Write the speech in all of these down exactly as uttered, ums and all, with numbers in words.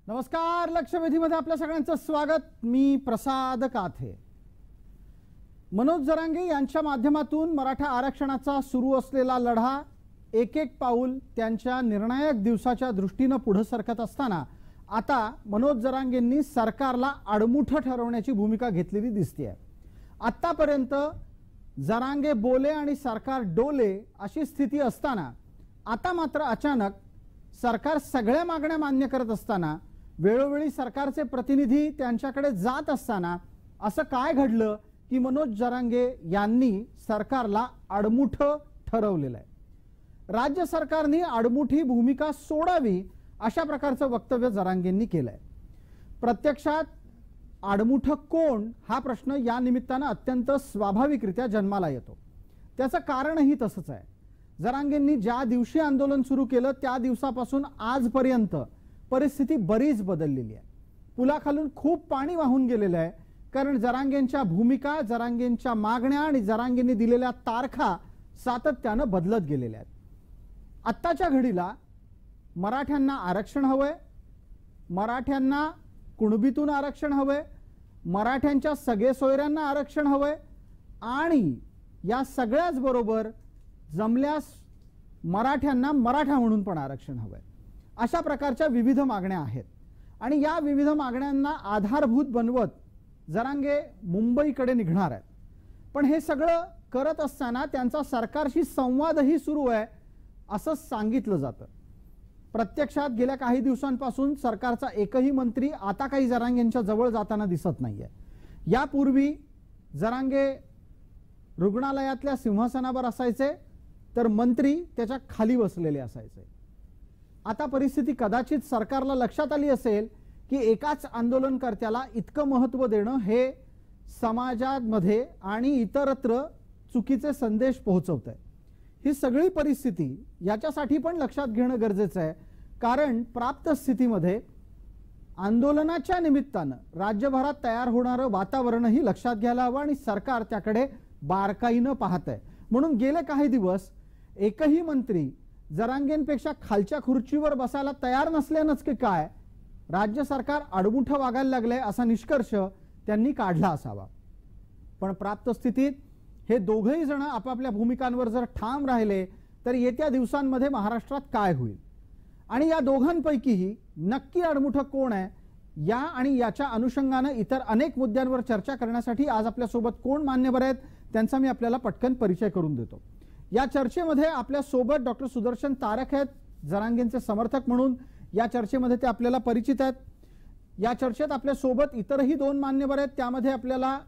नमस्कार, लक्षवेधीमध्ये आपल्या सगळ्यांचं स्वागत। मी प्रसाद काथे। मनोज जरांगे यांच्या माध्यमातून मराठा आरक्षणाचा सुरू असलेला लढा एक एक पाऊल त्यांच्या निर्णायक दिवसाच्या दृष्टीने पुढे सरकत असताना आता मनोज जरांगेंनी सरकारला आडमुठं ठरवण्याची भूमिका घेतलेली दिसते। आतापर्यंत जरांगे बोले आणि सरकार डोले अशी स्थिती असताना आता मात्र अचानक सरकार सगळ्या मागण्या मान्य करत असताना वेळोवेळी सरकारचे प्रतिनिधी त्यांच्याकडे जात असताना असं काय घडलं की मनोज जरांगे यांनी सरकारला आडमुठं ठरवलेलं आहे। राज्य सरकारने आडमुठी भूमिका सोडावी अशा प्रकारचं वक्तव्य जरांगेंनी केलंय। प्रत्यक्षात आडमुठं कोण हा प्रश्न या निमित्तानं अत्यंत स्वाभाविकरित्या जन्माला येतो। त्याचं कारणही तसंच आहे। जरांगेंनी ज्या दिवशी आंदोलन सुरू केलं त्या दिवसापासून आजपर्यंत परिस्थिती बरीच बदललेली आहे। पुलाखालून खूप पाणी वाहून गेलेलं आहे, कारण जरांगेंच्या भूमिका, जरांगेंच्या मागण्या आणि जरांगेंनी दिलेल्या तारखा सातत्यानं बदलत गेलेल्या आहेत। आत्ताच्या घडीला मराठ्यांना आरक्षण हवंय, मराठ्यांना कुणबीतून आरक्षण हवंय, मराठ्यांच्या सगळे सोयऱ्यांना आरक्षण हवंय आणि या सगळ्याच बरोबर जमल्यास मराठ्यांना मराठा म्हणून पण आरक्षण हवंय। अशा प्रकारच्या विविध मागण्या आहेत आणि या विविध मागण्यांना आधारभूत बनवत जरांगे मुंबईकडे निघणार आहेत। पण हे सगळं करत असताना त्यांचा सरकारशी संवादही सुरू आहे असं सांगितलं जातं। प्रत्यक्षात गेल्या काही दिवसांपासून सरकारचा एकही मंत्री आता काही जरांगेंच्या जवळ जाताना दिसत नाहीये। यापूर्वी जरांगे रुग्णालयातल्या सिंहासनावर असायचे तर मंत्री त्याच्या खाली बसलेले असायचे। आता परिस्थिती कदाचित सरकारला लक्षात आली असेल की एकाच आंदोलनकर्त्याला इतकं महत्त्व देणं हे समाजामध्ये आणि इतरत्र चुकीचे संदेश पोहोचवतंय। ही सगळी परिस्थिती याच्यासाठी पण लक्षात घेणं गरजेचं आहे, कारण प्राप्त स्थितीमध्ये आंदोलनाच्या निमित्तानं राज्यभरात तयार होणारं वातावरणही लक्षात घ्यायला हवं आणि सरकार त्याकडे बारकाईनं पाहतंय। म्हणून गेले काही दिवस एकही मंत्री जरांगेंपेक्षा खालच्या खुर्चीवर बसायला तयार नसल्यानंच की काय राज्य सरकार आडमुठं वागायला लागलंय असा निष्कर्ष त्यांनी काढला असावा। पण प्राप्त स्थितीत हे दोघेही जण आपापल्या भूमिकांवर जर ठाम राहिले तर येत्या दिवसांमध्ये महाराष्ट्रात काय होईल आणि या दोघांपैकीही नक्की आडमुठं कोण आहे या आणि याच्या अनुषंगाने इतर अनेक मुद्द्यांवर चर्चा करण्यासाठी आज आपल्या सोबत कोण मान्यवर आहेत त्यांचा मी आपल्याला पटकन परिचय करून देतो। या चर्चेमध्ये आपल्या सोबत डॉक्टर सुदर्शन तारक आहेत, जरांगेंचे समर्थक म्हणून या चर्चेमध्ये ते आपल्याला परिचित आहेत। या चर्चेत आपल्या सोबत इतरही दोन मान्यवर आहेत, त्यामध्ये आपल्याला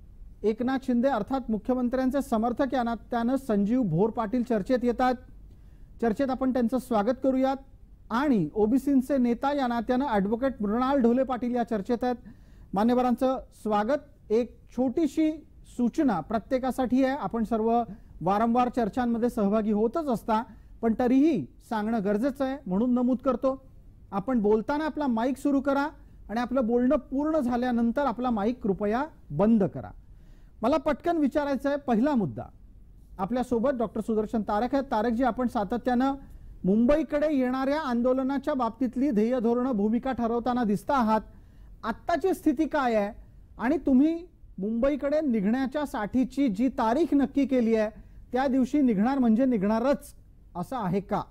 एकनाथ शिंदे अर्थात मुख्यमंत्र्यांचे समर्थक या नात्यानं संजीव भोर पाटील चर्चेत येतात। चर्चेत आपण त्यांचं स्वागत करूयात आणि ओबीसींचे नेता या नात्यानं ॲडव्होकेट मृणाल ढोले पाटील या चर्चेत आहेत। मान्यवरांचं स्वागत। एक छोटीशी सूचना प्रत्येकासाठी आहे, आपण सर्व वारंवार चर्चांमध्ये सहभागी होतच असता पण तरीही सांगणं गरजेचं आहे म्हणून नमूद करतो। आपण बोलताना आपला माईक सुरू करा आणि आपलं बोलणं पूर्ण झाल्यानंतर आपला माईक कृपया बंद करा। मला पटकन विचारायचं आहे, पहिला मुद्दा आपल्या सोबत डॉक्टर सुदर्शन तारक आहेत। तारकजी, आपण सातत्यानं मुंबईकडे येणाऱ्या आंदोलनाच्या बाबतीतली ध्येय धोरण भूमिका ठरवताना दिसता आहात। आत्ताची स्थिती काय आहे आणि तुम्ही मुंबईकडे निघण्याच्या साठीची जी तारीख नक्की केली आहे त्या दिवशी निघणार म्हणजे निघणारच असं आहे का?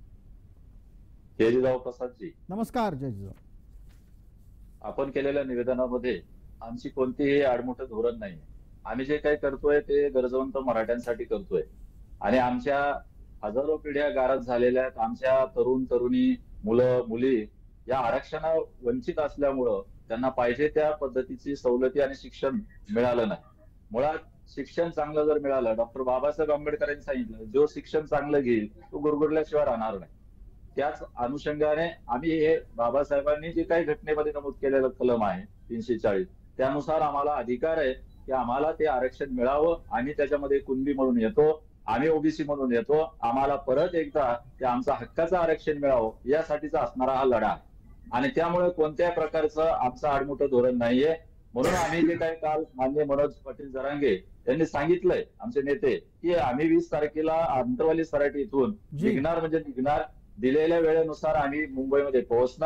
जयजीराव प्रसादजी नमस्कार। जयजीराव, आपण केलेल्या निवेदनामध्ये आमची कोणतीही आडमुठं धोरण नाही। आम्ही जे काही करतोय ते गरजवंत मराठ्यांसाठी करतोय आणि आमच्या हजारो पिढ्या गारद झालेल्या आमच्या तरुण तरुणी मुलं मुली या आरक्षणा वंचित असल्यामुळं त्यांना पाहिजे त्या पद्धतीची सवलती आणि शिक्षण मिळालं नाही। मुळात शिक्षण चांगलं जर मिळालं, डॉक्टर बाबासाहेब आंबेडकरांनी सांगितलं जो शिक्षण चांगलं घेईल तो गुरगुरल्याशिवाय राहणार नाही। त्याच अनुषंगाने आम्ही हे बाबासाहेबांनी जे काही घटनेमध्ये नमूद केलेलं कलम आहे तीनशे चाळीस त्यानुसार आम्हाला अधिकार आहे की आम्हाला ते आरक्षण मिळावं। आम्ही त्याच्यामध्ये कुणबी म्हणून येतो, आम्ही ओबीसी म्हणून येतो, आम्हाला परत एकदा ते आमचा हक्काचं आरक्षण मिळावं यासाठीचा असणारा हा लढा आहे आणि त्यामुळे कोणत्याही प्रकारचं आमचं आडमुठं धोरण नाहीये। म्हणून आम्ही जे काही काल माननीय मनोज पाटील जरांगे यांनी सांगितलंय आमचे नेते की आम्ही वीस तारखेला आंतरवाली सराटी इथून निघणार म्हणजे निघणार, दिलेल्या वेळेनुसार आम्ही मुंबईमध्ये पोहोचणार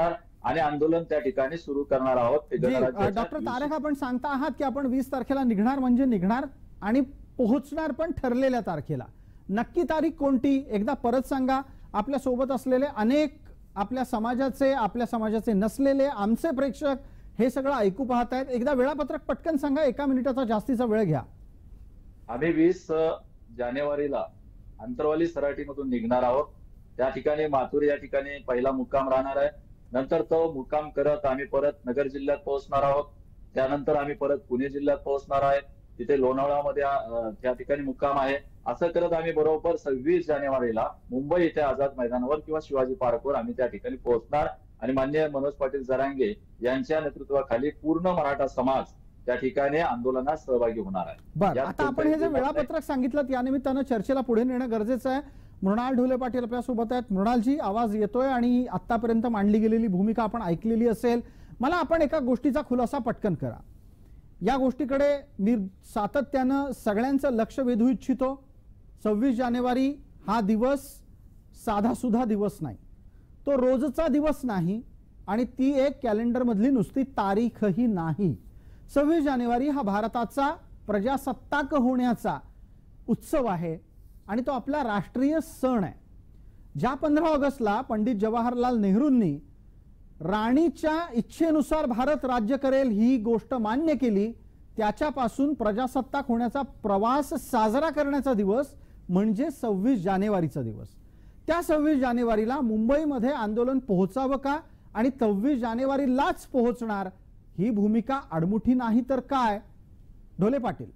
आणि आंदोलन त्या ठिकाणी सुरू करणार आहोत. ते गणराज्याच्या डॉक्टर तारक, आपण सांगता आहात की आपण वीस तारखेला निघणार म्हणजे निघणार आणि पोहोचणार पण ठरलेल्या तारखेला. नक्की तारीख कोणती एकदा परत सांगा. आपल्या सोबत असलेले अनेक आपल्या समाजाचे, आपल्या समाजाचे नसलेले आमचे प्रेक्षक हे सगळं ऐकू पाहत आहेत. एकदा वेळापत्रक पटकन सांगा, एका मिनिटाचा जास्तीचा वेळ घ्या. आम्ही वीस जानेवारीला अंतरवाली सराटीमधून निघणार आहोत. त्या ठिकाणी माथूर या ठिकाणी पहिला मुक्काम राहणार आहे. नंतर तो मुक्काम करत आम्ही परत नगर जिल्ह्यात पोहोचणार आहोत. त्यानंतर आम्ही परत पुणे जिल्ह्यात पोहोचणार आहे. तिथे लोणावळामध्ये त्या ठिकाणी मुक्काम आहे. असं करत आम्ही बरोबर सव्वीस जानेवारीला मुंबई इथे आझाद मैदानावर किंवा शिवाजी पार्कवर आम्ही त्या ठिकाणी पोहोचणार आणि माननीय मनोज पाटील जरांगे यांच्या नेतृत्वाखाली पूर्ण मराठा समाज त्या ठिकाणी आंदोलनात सहभागी होणार आहे. बरं, आता आपण हे जे वेळापत्रक सांगितलं या निमित्तानं चर्चेला पुढे नेणं गरजेचं आहे. मृणाल ढोले पाटील आपल्या सोबत आहेत. मृणालजी, आवाज येतोय आणि आतापर्यंत मांडली गेलेली भूमिका आपण ऐकलेली असेल. मला आपण एका गोष्टीचा खुलासा पटकन करा. या गोष्टीकडे मी सातत्यानं सगळ्यांचं लक्ष वेधू इच्छितो. सव्वीस जानेवारी हा दिवस साधा सुद्धा दिवस नाही, तो रोजचा दिवस नाही आणि ती एक कॅलेंडर मधली नुसती तारीखही नाही. सव्वीस जानेवारी हा भारताचा प्रजासत्ताक होण्याचा उत्सव आहे आणि तो आपला राष्ट्रीय सण आहे. ज्या पंधरा ऑगस्टला पंडित जवाहरलाल नेहरूंनी राणीच्या इच्छेनुसार भारत राज्य करेल ही गोष्ट मान्य केली, त्याच्यापासून प्रजासत्ताक होण्याचा प्रवास साजरा करण्याचा दिवस म्हणजे सव्वीस जानेवारीचा दिवस. त्या सव्वीस जानेवारीला मुंबईमध्ये आंदोलन पोहोचावं का आणि सव्वीस जानेवारीलाच पोहोचणार ही भूमिका आडमुठी नाही तर काय? ढोले पाटील,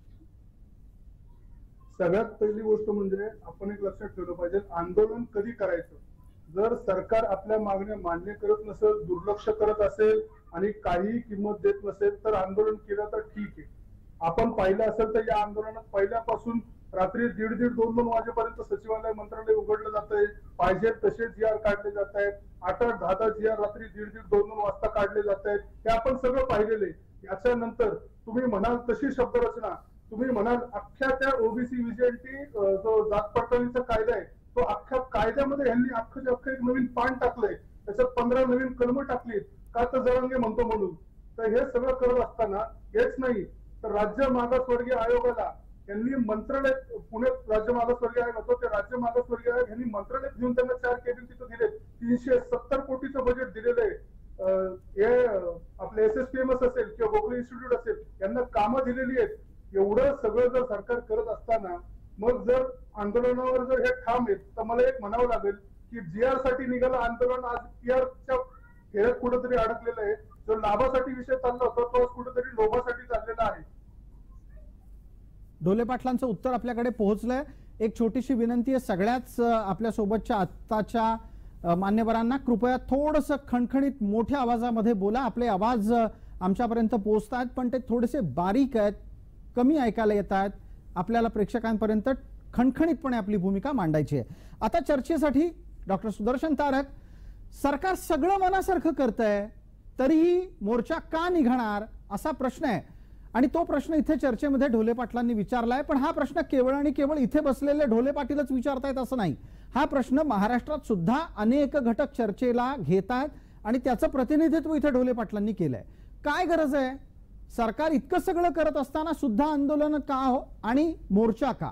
सगळ्यात पहिली गोष्ट म्हणजे आपण एक लक्षात ठेवलं पाहिजे, आंदोलन कधी करायचं. जर सरकार आपल्या मागण्या मान्य करत नसेल, दुर्लक्ष करत असेल आणि काही किंमत देत नसेल तर आंदोलन केलं तर ठीक आहे. आपण पाहिलं असेल तर या आंदोलनात पहिल्यापासून रात्री दीड दीड दोन दोन वाजेपर्यंत सचिवालय मंत्रालय उघडलं जात आहे. पाहिजे तसे जी आर काढले जात आहेत. आठ आठ दहा दहा जी आर रात्री दीड दीड दोन दोन वाजता काढले जात आहेत. हे आपण सगळं पाहिलेलं आहे. याच्यानंतर तुम्ही म्हणाल तशी शब्दरचना, तुम्ही म्हणाल अख्ख्या त्या ओबीसी व्हिजिएंटी जो जात पडताळणीचा कायदा आहे तो अख्ख्या कायद्यामध्ये यांनी अख्खं अख्खं एक नवीन पान टाकलंय, त्याच्यात पंधरा नवीन कलमं टाकलीत का तर जरांगे म्हणतो म्हणून. तर हे सगळं करत असताना हेच नाही तर राज्य मागासवर्गीय आयोगाला यांनी मंत्रालय, पुण्यात राज्य मागासवर्गीय आयोग होतो, ते राज्य मागासवर्गीय आयोग यांनी मंत्रालयात घेऊन त्यांना चार केबिन तिथं दिले. तीनशे सत्तर कोटीचं बजेट दिलेलं आहे. हे आपले S S P M S असेल किंवा गोखले इन्स्टिट्यूट असेल यांना कामं दिलेली आहेत. एवढं सगळं जर सरकार करत असताना मग जर आंदोलनावर जर हे ठाम आहेत तर मला एक म्हणावं लागेल की जी आर साठी निघालं आंदोलन आज पी आरच्या खेळात कुठेतरी अडकलेलं आहे. जो लाभासाठी विषय चालला होता तो कुठेतरी लोभासाठी चाललेला आहे. ढोले पाटलांचं उत्तर आपल्याकडे पोहोचलंय. एक छोटीशी विनंती आहे सगळ्याच आपल्या सोबतच्या आत्ताच्या मान्यवरांना, कृपया थोडंसं खणखणीत मोठ्या आवाजामध्ये बोला. आपले आवाज आमच्यापर्यंत पोहोचतात पण ते थोडेसे बारीक आहेत, कमी ऐकायला येत आहेत. आपल्याला प्रेक्षकांपर्यंत खणखणीतपणे आपली भूमिका मांडायची आहे. आता चर्चेसाठी डॉक्टर सुदर्शन तारक, सरकार सगळं मनासारखं करतंय तरीही मोर्चा का निघणार असा प्रश्न आहे आणि तो प्रश्न इथे चर्चेमध्ये ढोले पाटलांनी विचारलाय. पण हा प्रश्न केवळ आणि केवळ इथे बसलेले ढोले पाटीलच विचारतायत असं नाही. हा प्रश्न महाराष्ट्रात सुद्धा अनेक घटक चर्चेला घेतात आणि त्याचं प्रतिनिधित्व इथे ढोले पाटलांनी केलंय. काय गरज आहे सरकार इतकं सगळं करत असताना सुद्धा आंदोलन का हो आणि मोर्चा का?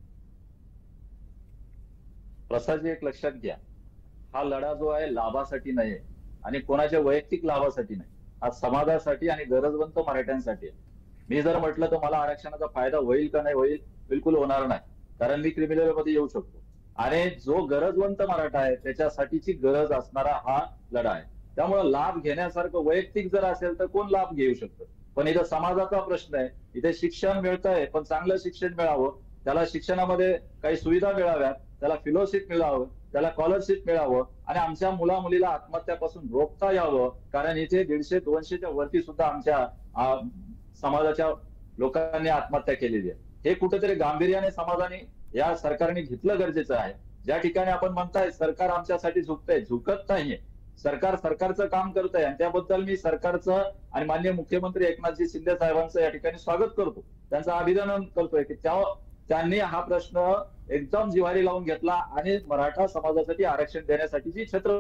प्रसादजी, एक लक्षात घ्या, हा लढा जो आहे लाभासाठी नाही आणि कोणाच्या वैयक्तिक लाभासाठी नाही, हा समाजासाठी आणि गरजवंत मराठ्यांसाठी आहे. मी जर म्हटलं तर मला आरक्षणाचा फायदा होईल का नाही होईल, बिलकुल होणार नाही, कारण मी क्रिमिनल मध्ये येऊ शकतो. आणि जो गरजवंत मराठा आहे त्याच्यासाठीची गरज असणारा हा लढा आहे. त्यामुळे लाभ घेण्यासारखं वैयक्तिक जर असेल तर कोण लाभ घेऊ शकतं, पण इथं समाजाचा प्रश्न आहे. इथे शिक्षण मिळतंय पण चांगलं शिक्षण मिळावं, त्याला शिक्षणामध्ये काही सुविधा मिळाव्यात, त्याला फेलोशिप मिळावं, त्याला स्कॉलरशिप मिळावं आणि आमच्या मुला मुलीला आत्महत्यापासून रोखता यावं. कारण इथे दीडशे दोनशेच्या वरती सुद्धा आमच्या समाजाच्या लोकांनी आत्महत्या केलेली आहे. हे कुठेतरी गांभीर्याने समाजाने या सरकारने घेतलं गरजेचं आहे. ज्या ठिकाणी आपण म्हणताय सरकार आमच्यासाठी झुकतंय, झुकत नाहीये. सरकार सरकारचं काम करत आहे आणि त्याबद्दल मी सरकारचं आणि माननीय मुख्यमंत्री एकनाथजी शिंदे साहेबांचं या ठिकाणी स्वागत करतो, त्यांचं अभिनंदन करतोय की त्या त्यांनी हा प्रश्न एकदम जिव्हारी लावून घेतला आणि मराठा समाजासाठी आरक्षण देण्यासाठी जी छत्रपती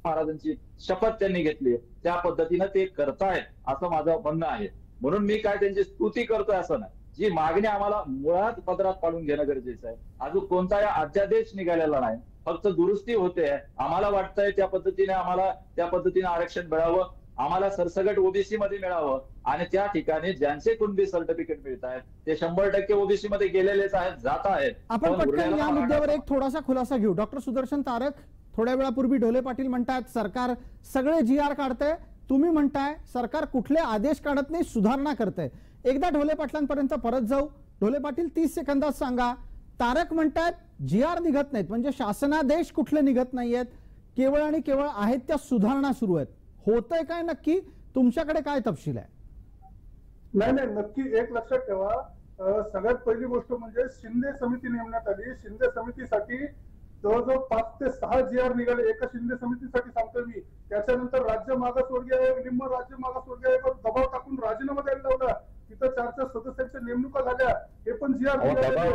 महाराजांची शपथ त्यांनी घेतली, त्या पद्धतीनं ते करतायत असं माझं म्हणणं आहे. म्हणून मी काय त्यांची स्तुती करतोय असं नाही. जी मागणी आम्हाला मुळात पदरात पाडून घेणं गरजेचं आहे. अजून कोणताही अध्यादेश निघालेला नाही, फक्त दुरुस्ती होते. आम्हाला वाटतंय त्या पद्धतीने आम्हाला त्या पद्धतीने आरक्षण मिळावं, आम्हाला सरसकट ओबीसी मध्ये मिळावं आणि त्या ठिकाणी ज्यांचे कुणबी सर्टिफिकेट मिळत आहेत ते शंभर टक्के ओबीसी मध्ये गेलेलेच आहेत, जात आहेत. आपण पटकन या मुद्द्यावर एक थोडासा खुलासा घेऊ. डॉक्टर सुदर्शन तारक, थोड्या वेळापूर्वी ढोले पाटील म्हणतात सरकार सगळे जी आर काढतंय, तुम्ही म्हणताय सरकार कुठले आदेश काढत नाही, सुधारणा करतंय. एकदा ढोले पाटलांपर्यंत परत जाऊ. ढोले पाटील तीस सेकंदात सांगा, तारक म्हणतात जी आर निघत नाहीत, म्हणजे शासनादेश कुठले निघत नाहीयेत, केवळ आणि केवळ आहेत त्या सुधारणा सुरू आहेत. होतंय काय नक्की? तुमच्याकडे काय तपशील आहे? नाही नाही नक्की एक लक्षात ठेवा. सगळ्यात पहिली गोष्ट म्हणजे शिंदे समिती नेमण्यात आली. शिंदे समितीसाठी जवळजवळ पाच ते सहा जी आर निघाले एका शिंदे समितीसाठी सांगतोय मी. त्याच्यानंतर राज्य मागासवर्गीय आयोग, निम्म राज्य मागासवर्गीय आयोगावर दबाव टाकून राजीनामा द्यायला लावला. तिथं चार चार सदस्यांच्या नेमणुका झाल्या, हे पण जी आर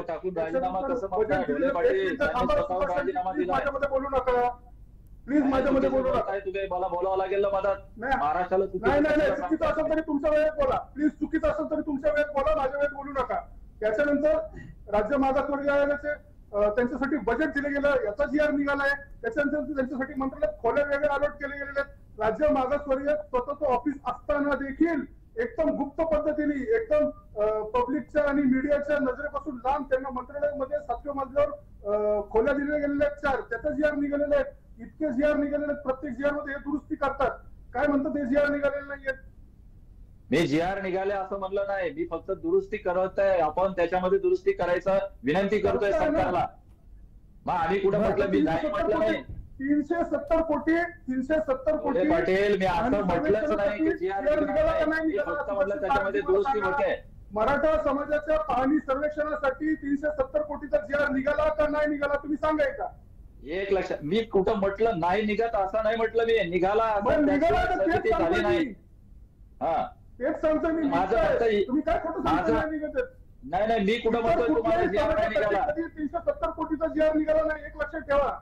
माझ्यामध्ये बोलू नका प्लीज, माझ्यामध्ये बोलू नका. तुम्ही मला बोलावं लागेल मदत. महाराष्ट्राला नाही नाही नाही चुकीचं असेल तरी तुमच्या वेळेत बोला प्लीज, चुकीचं असेल तरी तुमच्या वेळेत बोला, माझ्या वेळेत बोलू नका. त्याच्यानंतर राज्य मागासवर्गीय आयोगाचे त्यांच्यासाठी बजेट दिले गेलं, याचा जी आर निघालाय. त्याच्यानंतर त्यांच्यासाठी मंत्रालयात खोल्या वेगळे अलॉट केले गेलेले आहेत. राज्य मागासवर्गीय स्वतःचं ऑफिस असताना देखील एकदम गुप्त पद्धतीने, एकदम पब्लिकच्या आणि मीडियाच्या नजरेपासून लांब त्यांना मंत्रालयामध्ये सातव्या मजल्यावर खोल्या दिल्या गेलेल्या आहेत चार, त्याचा जी आर निघालेले आहेत. इतके जी आर निघालेले आहेत, प्रत्येक जी आर मध्ये हे दुरुस्ती करतात. काय म्हणतात ते जी आर निघालेले नाहीयेत? मी जी आर निघाले असं म्हणलं नाही, मी फक्त दुरुस्ती करत आहे. आपण त्याच्यामध्ये दुरुस्ती करायचं विनंती करतोय सरकारला. मग आम्ही कुठं म्हटलं? मी नाही म्हटलं नाही. तीनशे सत्तर कोटी तीनशे सत्तर कोटी पाटील, मी असं म्हटलंच नाही की जी आर निघाला नाही, फक्त म्हटलं त्याच्यामध्ये दुरुस्ती होते. मराठा समाजाच्या पाहणी सर्वेक्षणासाठी तीनशे सत्तर कोटीचा जी आर निघाला का नाही निघाला तुम्ही सांगाय का? एक लक्षात, मी कुठं म्हटलं नाही निघत असं नाही म्हटलं, मी निघाला झाली नाही. हा तेच सांगतो मी. माझं तुम्ही काय खोटं सांगता? निघत नाही नाही, मी कुठं म्हणतोय तुम्हाला जी आर नाही निघाला. तीनशे सत्तर कोटीचा जी आर निघाला नाही, एक लक्षात ठेवा.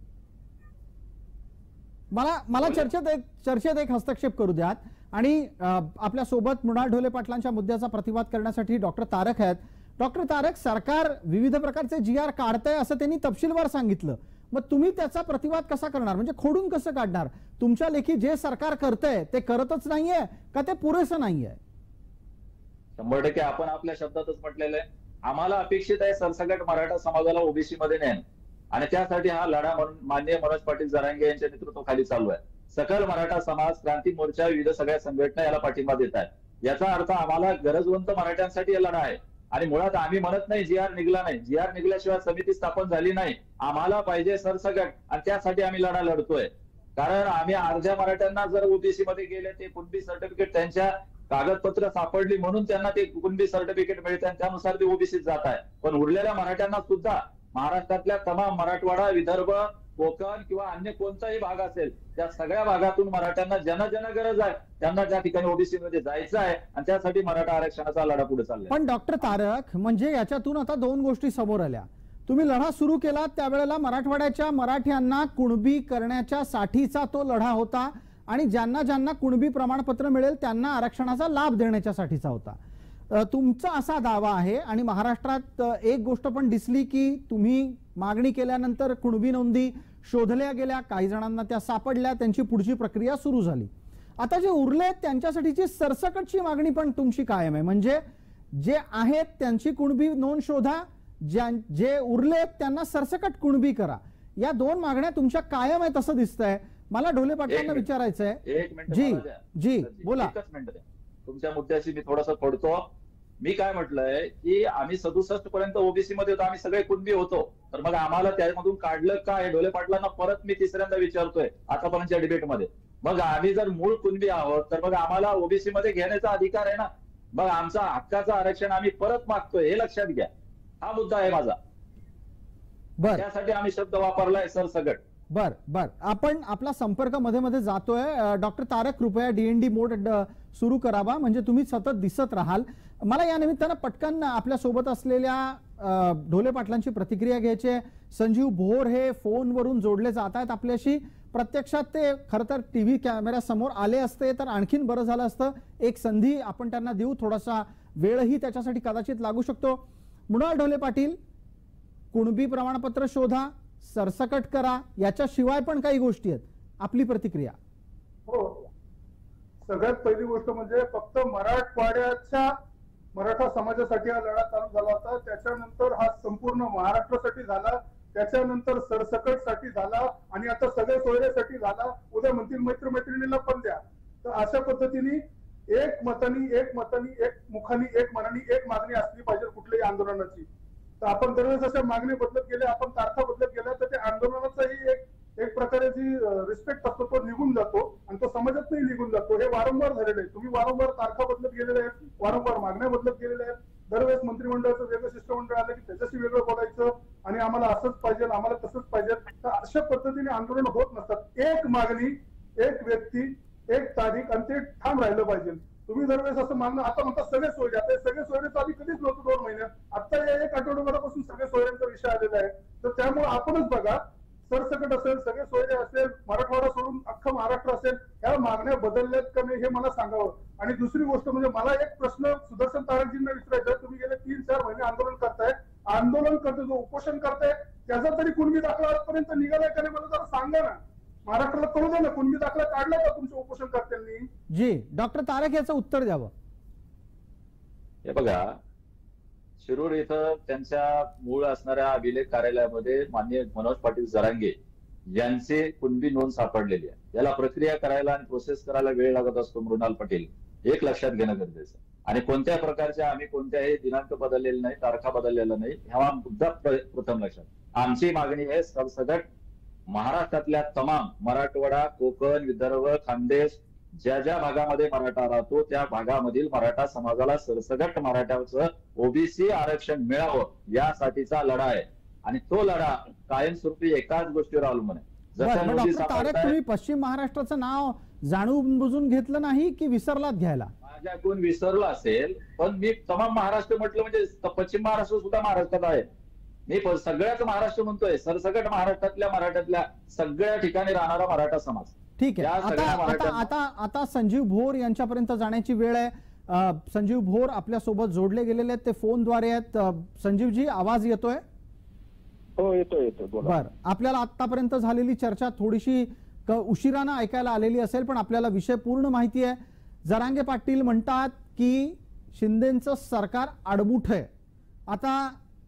मला मला चर्चेत एक चर्चेत एक हस्तक्षेप करू द्यात. आणि आपल्या सोबत मृणाल ढोले पाटलांच्या मुद्द्याचा प्रतिवाद करण्यासाठी डॉक्टर तारक आहेत. डॉक्टर तारक, सरकार विविध प्रकारचे जी आर काढतंय असं त्यांनी तपशीलवार सांगितलं, मग तुम्ही त्याचा प्रतिवाद कसा करणार? म्हणजे खोडून कसं काढणार? तुमच्या लेखी जे सरकार करतंय ते करतच नाहीये का ते पुरेसं नाहीये? शंभर टक्के आपण आपल्या शब्दातच म्हटलेलं आहे, आम्हाला अपेक्षित आहे सरसकट मराठा समाजाला ओबीसी मध्ये नेण, आणि त्यासाठी हा लढा म्हणून माननीय मनोज पाटील जरांगे यांच्या नेतृत्वाखाली चालू आहे. सकल मराठा समाज, क्रांती मोर्चा, विविध सगळ्या संघटना याला पाठिंबा देत आहेत. याचा अर्थ आम्हाला गरजवंत मराठ्यांसाठी हा लढा आहे. आणि मुळात आम्ही म्हणत नाही जी आर निघला नाही, जी आर निघल्याशिवाय समिती स्थापन झाली नाही. आम्हाला पाहिजे सरसकट, आणि त्यासाठी आम्ही लढा लढतोय. कारण आम्ही अर्ध्या मराठ्यांना जर ओबीसी मध्ये गेले, ते कुणबी सर्टिफिकेट त्यांच्या कागदपत्र सापडली म्हणून त्यांना ते कुणबी सर्टिफिकेट मिळते आणि त्यानुसार ते ओबीसीत जात आहे. पण उरलेल्या मराठ्यांना सुद्धा महाराष्ट्रातल्या तमाम मराठवाडा, विदर्भ, कोकण किंवा अन्य कोणताही भाग असेल, त्या सगळ्या भागातून मराठ्यांना ज्यांना ज्यांना गरज आहे त्यांना त्या ठिकाणी ओबीसी मध्ये जायचं आहे, आणि त्यासाठी मराठा आरक्षणाचा लढा पुढे चाललाय. पण डॉक्टर तारक, म्हणजे याच्यातून आता दोन गोष्टी समोर आल्या. तुम्ही लढा सुरू केला त्यावेळेला मराठवाड्याच्या मराठ्यांना कुणबी करण्याच्या साठीचा तो लढा होता, आणि ज्यांना ज्यांना कुणबी प्रमाणपत्र मिळेल त्यांना आरक्षणाचा लाभ देण्याच्या साठीचा होता. तुमचा असा दावा आहे. आणि महाराष्ट्रात एक गोष्ट पण दिसली की तुम्ही मागणी केल्यानंतर कुणबी नोंदी शोधल्या गेल्या, काही जणांना त्या सापडल्या, त्यांची पुढची प्रक्रिया सुरू झाली. आता जे उरले त्यांच्यासाठीची सरसकटची मागणी पण तुमची कायम आहे, म्हणजे जे आहेत त्यांची कुणबी नोंद शोधा, जे उरले त्यांना सरसकट कुणबी करा. या दोन मागण्या तुमच्या कायम आहेत असं दिसतंय. मला ढोले पाटलांना विचारायचं आहे. जी जी बोला. तुमच्या मुद्द्याशी मी थोडासा फोडतो. मी काय म्हटलंय की आम्ही सदुसष्ट पर्यंत ओबीसी मध्ये होतो, आम्ही सगळे कुणबी होतो, तर मग आम्हाला त्यामधून काढलं काय? ढोले पाटलांना परत मी तिसऱ्यांदा विचारतोय आतापर्यंतच्या डिबेटमध्ये. मग आम्ही जर मूळ कुणबी आहोत तर मग आम्हाला ओबीसी मध्ये घेण्याचा अधिकार आहे ना. मग आमचा हक्काचं आरक्षण आम्ही परत मागतोय, हे लक्षात घ्या. हा मुद्दा आहे माझा. बर, त्यासाठी आम्ही शब्द वापरलाय सरसकट. बर बर आपण आपला संपर्क मध्ये मध्ये जातोय. डॉक्टर तारक, कृपया डीएनडी मोड सुरू करावा, म्हणजे तुम्ही सतत दिसत राहाल. मला या निमित्तानं पटकन आपल्या सोबत असलेल्या ढोले पाटलांची प्रतिक्रिया घ्यायची आहे. संजीव भोर हे फोनवरून जोडले जात आहेत आपल्याशी. प्रत्यक्षात ते खरं तर टीव्ही कॅमेऱ्या समोर आले असते तर आणखीन बरं झालं असतं. एक संधी आपण त्यांना देऊ, थोडासा वेळही त्याच्यासाठी कदाचित लागू शकतो. मृणाल ढोले पाटील, कुणबी प्रमाणपत्र शोधा, सरसकट करा, याच्याशिवाय पण काही गोष्टी आहेत, आपली प्रतिक्रिया. हो, सगळ्यात पहिली गोष्ट म्हणजे फक्त मराठवाड्याच्या मराठा समाजासाठी हा लढा चालू झाला होता. त्याच्यानंतर हा संपूर्ण महाराष्ट्रासाठी झाला, त्याच्यानंतर सरसकटसाठी झाला आणि आता सगळ्या सोयऱ्यासाठी झाला. उद्या म्हणतील मैत्रमैत्रिणीला पण द्या. तर अशा पद्धतीने एक मतानी एक मतानी एक मुखानी एक मनानी एक मागणी असली पाहिजे कुठल्याही आंदोलनाची. तर आपण दरवेळेस अशा मागणी बदलत गेल्या, आपण तारखा बदलत गेल्या तर ते आंदोलनाचाही एक एक प्रकारे जी रिस्पेक्ट असतो तो निघून जातो आणि तो समाजातही निघून जातो. हे वारंवार झालेलं आहे. तुम्ही वारंवार तारखा बदलत गेलेले आहेत, वारंवार मागण्या बदलत गेलेल्या आहेत. दरवेळेस मंत्रिमंडळाचं वेगळं शिष्टमंडळ आलं की त्याच्याशी वेगळं बोलायचं आणि आम्हाला असंच पाहिजे, आम्हाला तसंच पाहिजे. तर अशा पद्धतीने आंदोलन होत नसतात. एक मागणी, एक व्यक्ती, एक तारीख आणि ते ठाम राहिलं पाहिजे. तुम्ही दरवेळेस असं मानणं, आता म्हणता सगळे सोयरे, आता सगळे सोयरे आधी कधीच नव्हतं दोन महिन्यात, आता या एक आठवड्याभरापासून सगळे सोयऱ्यांचा विषय आलेला आहे. तर त्यामुळे आपणच बघा, सरसकट असेल, सगळे सोयरे असेल, मराठवाडा सोडून अख्खं महाराष्ट्र असेल, ह्या मागण्या बदलल्यात का नाही हे मला सांगावं. आणि दुसरी गोष्ट म्हणजे मला एक प्रश्न सुदर्शन तारकजींना विचारायचा, तुम्ही गेले तीन चार महिने आंदोलन करताय, आंदोलन करते जो उपोषण करताय त्याचा तरी कुणबी दाखला आजपर्यंत निघालाय का नाही मला जरा सांगा ना. महाराष्ट्राला कळू द्या ना, कुणबी दाखला काढला का तुमच्या उपोषणकर्त्यांनी? जी डॉक्टर तारक याचं उत्तर द्यावं. हे बघा, शिरूर इथं त्यांच्या मूळ असणाऱ्या अभिलेख कार्यालयामध्ये माननीय मनोज पाटील जरांगे यांचे कुणबी नोंद सापडलेली आहे. याला प्रक्रिया करायला आणि प्रोसेस करायला वेळ लागत असतो. मृणाल पाटील, एक लक्षात घेणं गरजेचं. आणि कोणत्या प्रकारच्या आम्ही कोणत्याही दिनांक बदललेला नाही, तारखा बदललेला नाही, हा मुद्दा प्रथम लक्षात. आमची मागणी आहे सरसकट महाराष्ट्रातल्या तमाम मराठवाडा, कोकण, विदर्भ, खानदेश ज्या ज्या भागामध्ये मराठा राहतो त्या भागामधील मराठा समाजाला सरसकट मराठ्याचं ओबीसी आरक्षण मिळावं यासाठीचा लढा आहे. आणि तो लढा कायमस्वरूपी एकाच गोष्टीवर अवलंबून आहे. डॉक्टर तारक, तुम्ही पश्चिम महाराष्ट्राचं नाव जाणून बुजून घेतलं नाही की विसरलात घ्यायला? माझ्याकडून विसरलं असेल, पण मी तमाम महाराष्ट्र म्हटलं म्हणजे पश्चिम महाराष्ट्र सुद्धा महाराष्ट्रात आहे. मी सगळ्याच महाराष्ट्र म्हणतोय, सरसकट महाराष्ट्रातल्या मराठ्यातल्या सगळ्या ठिकाणी राहणारा मराठा समाज. ठीक आहे. आता आता आता आता संजीव भोर यांच्यापर्यंत जाण्याची वेळ आहे. संजीव भोर आपल्या सोबत जोडले गेलेले आहेत, ते फोनद्वारे आहेत. संजीवजी, आवाज येतोय? हो, येतोय येतोय. बर, आपल्याला आतापर्यंत झालेली चर्चा थोडीशी उशिरानं ऐकायला आलेली असेल, पण आपल्याला विषय पूर्ण माहिती आहे. जरांगे पाटील म्हणतात की शिंदेचं सरकार आडमुठ आहे. आता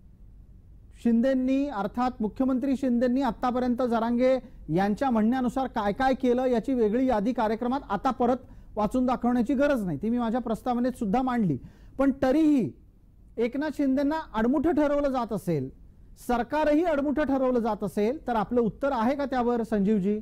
शिंदेंनी, अर्थात मुख्यमंत्री शिंदेंनी आतापर्यंत जरांगे यांच्या म्हणण्यानुसार काय काय केलं याची वेगळी यादी कार्यक्रमात आता परत वाचून दाखवण्याची गरज नाही, ती मी माझ्या प्रस्तावनेत सुद्धा मांडली. पण तरीही एकनाथ शिंदेंना आडमुठ ठरवलं जात असेल, सरकारही आडमुठ ठरवलं जात असेल, तर आपलं उत्तर आहे का त्यावर संजीवजी?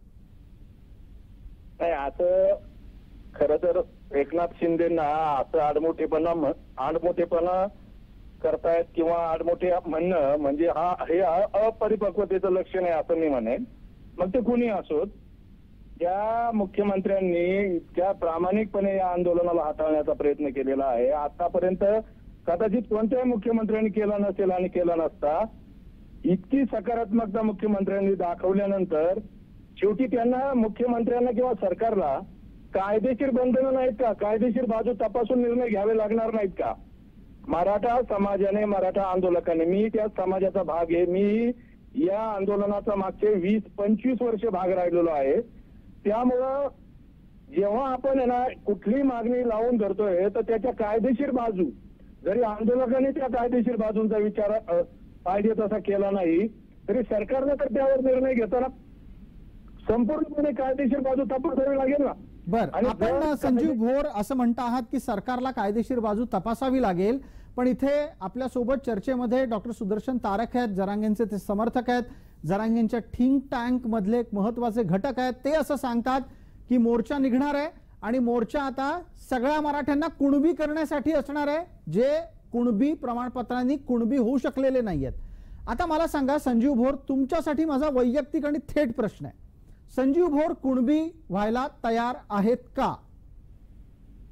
नाही, असं खरं तर एकनाथ शिंदेना असं आडमुठेपणा आडमुठेपणा करतायत किंवा आडमोठे म्हणणं म्हणजे हा हे अपरिपक्वतेचं लक्षण आहे असं मी म्हणेन. मग ते कुणी असोत, त्या मुख्यमंत्र्यांनी इतक्या प्रामाणिकपणे या आंदोलनाला हाताळण्याचा प्रयत्न केलेला आहे. आतापर्यंत कदाचित कोणत्याही मुख्यमंत्र्यांनी केला नसेल आणि केला नसता. इतकी सकारात्मकता मुख्यमंत्र्यांनी दाखवल्यानंतर शेवटी त्यांना, मुख्यमंत्र्यांना किंवा सरकारला कायदेशीर बंधनं नाहीत का? कायदेशीर बाजू तपासून निर्णय घ्यावे लागणार नाहीत का? मराठा समाजाने, मराठा आंदोलकांनी, मी त्या समाजाचा भाग आहे, मी या आंदोलनाचा मागचे वीस पंचवीस वर्ष भाग राहिलेलो आहे. त्यामुळं जेव्हा आपण आहे ना कुठली मागणी लावून धरतोय तर त्याच्या कायदेशीर बाजू, जरी आंदोलकांनी त्या कायदेशीर बाजूंचा विचार पाहिजे तसा केला नाही तरी सरकारने तर त्यावर निर्णय घेताना संपूर्णपणे कायदेशीर बाजू तपासावी लागेल ना. बर, आपण संजीव भोर असं म्हणता आहात की सरकारला कायदेशीर बाजू तपासावी लागेल, पण इथे आपल्या सोबत चर्चेमध्ये डॉक्टर सुदर्शन तारक आहेत, जरांगेंचे ते समर्थक आहेत, जरांगेंच्या थिंक टँक मधले एक महत्वाचे घटक आहेत. ते असं सांगतात की मोर्चा निघणार आहे आणि मोर्चा आता सगळ्या मराठ्यांना कुणबी करण्यासाठी असणार आहे, जे कुणबी प्रमाणपत्रांनी कुणबी होऊ शकलेले नाहीयेत. आता मला सांगा संजीव भोर, तुमच्यासाठी माझा वैयक्तिक आणि थेट प्रश्न आहे, संजीव भोर कुणबी व्हायला तयार आहेत का?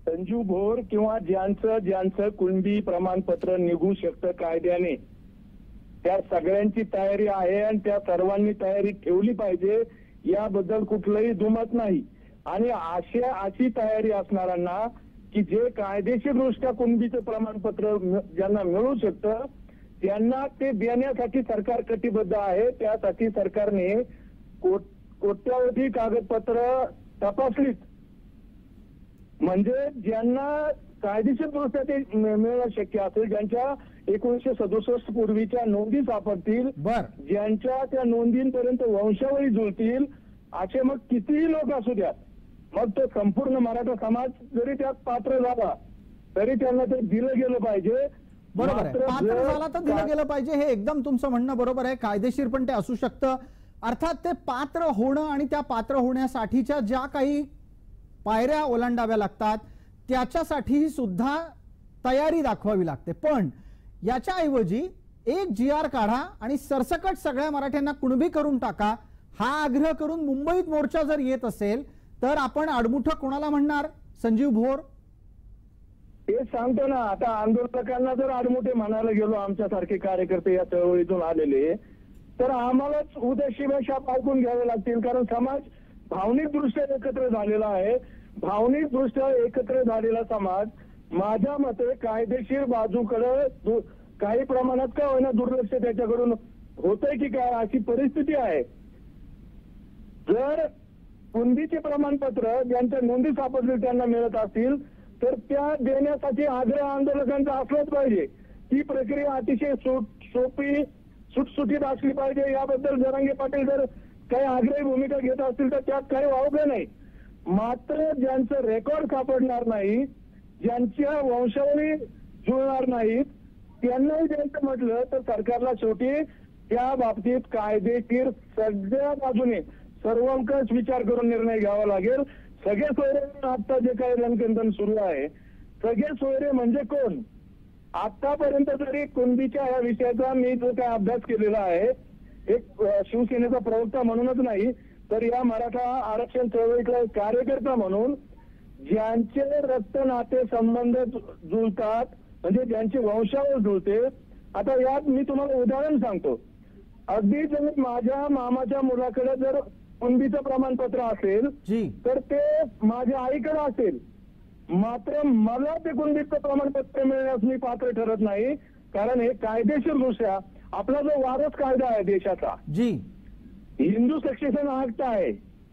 संजीव भोर किंवा ज्यांचं ज्यांचं कुणबी प्रमाणपत्र निघू शकतं कायद्याने, त्या सगळ्यांची तयारी आहे आणि त्या सर्वांनी तयारी ठेवली पाहिजे, याबद्दल कुठलंही दुमत नाही. आणि अशा अशी तयारी असणाऱ्यांना की जे कायदेशीर दृष्ट्या कुणबीचं प्रमाणपत्र ज्यांना मिळू शकतं त्यांना ते देण्यासाठी सरकार कटिबद्ध आहे. त्यासाठी सरकारने कोट्यावधी कागदपत्र तपासलीत, म्हणजे ज्यांना कायदेशीर दृष्ट्या ते मिळणं शक्य असेल, ज्यांच्या एकोणीसशे सदुसष्ट पूर्वीच्या नोंदी सापडतील, ज्यांच्या त्या नोंदींपर्यंत वंशावळी जुळतील, असे मग कितीही लोक असू द्यात, मग तो संपूर्ण मराठा समाज जरी त्यात पात्र झाला तरी त्यांना ते दिलं गेलं पाहिजे. बरोबर आहे, पात्र झाला तर दिलं गेलं पाहिजे, हे एकदम तुमचं म्हणणं बरोबर आहे. कायदेशीर पण ते असू शकतं. अर्थात ते पात्र होणं आणि त्या पात्र होण्यासाठीच्या ज्या काही पायऱ्या ओलांडाव्या लागतात त्याच्यासाठी सुद्धा तयारी दाखवावी लागते. पण याच्याऐवजी एक जी आर काढा आणि सरसकट सगळ्या मराठ्यांना कुणबी करून टाका, हा आग्रह करून मुंबईत मोर्चा जर येत असेल तर आपण आडमुठं कोणाला म्हणणार? संजीव भोर ते सांगतो ना. आता आंदोलकांना जर आडमुठे म्हणायला गेलो आमच्यासारखे कार्यकर्ते या चळवळीतून आलेले, तर आम्हालाच उद्या शिवेशाप ऐकून घ्यावे लागतील. कारण समाज भावनिक दृष्ट्या एकत्र झालेला आहे. भावनिक दृष्ट्या एकत्र झालेला समाज माझ्या मते कायदेशीर बाजूकडे काही प्रमाणात का होईना दुर्लक्ष त्याच्याकडून होतंय की काय अशी परिस्थिती आहे. जर कुणबीचे प्रमाणपत्र ज्यांच्या नोंदी सापडले त्यांना मिळत असतील तर त्या देण्यासाठी आग्रह आंदोलकांचा असलाच पाहिजे. ती प्रक्रिया अतिशय सोपी सुटसुटीत असली पाहिजे. याबद्दल जरांगे पाटील जर काही आग्रही भूमिका घेत असतील तर त्यात काही वावगे नाही. मात्र ज्यांचं रेकॉर्ड सापडणार नाही, ज्यांच्या वंशावळी जुळणार नाहीत, त्यांनाही द्यायचं म्हटलं तर सरकारला शेवटी त्या बाबतीत कायदेशीर सगळ्या बाजूने सर्वंकष विचार करून निर्णय घ्यावा लागेल. सगळे सोयरे आता जे काही रणकंदन सुरू आहे, सगळे सोयरे म्हणजे कोण? आतापर्यंत जरी कुणबीच्या या विषयाचा मी जो काही अभ्यास केलेला आहे, एक शिवसेनेचा प्रवक्ता म्हणूनच नाही तर या मराठा आरक्षण चळवळीतला एक कार्यकर्ता म्हणून, ज्यांचे रक्त नाते संबंध जुळतात, म्हणजे ज्यांची वंशावळ जुळते. आता यात मी तुम्हाला उदाहरण सांगतो. अगदी जर माझ्या मामाच्या मुलाकडे जर कुणबीचं प्रमाणपत्र असेल तर ते माझ्या आईकडे असेल, मात्र मला ते कुणबीचं प्रमाणपत्र मिळण्यास मी पात्र ठरत नाही. कारण हे कायदेशीर दृष्ट्या आपला जो वारस कायदा आहे देशाचा, जी हिंदू सक्सेशन ऍक्ट आहे,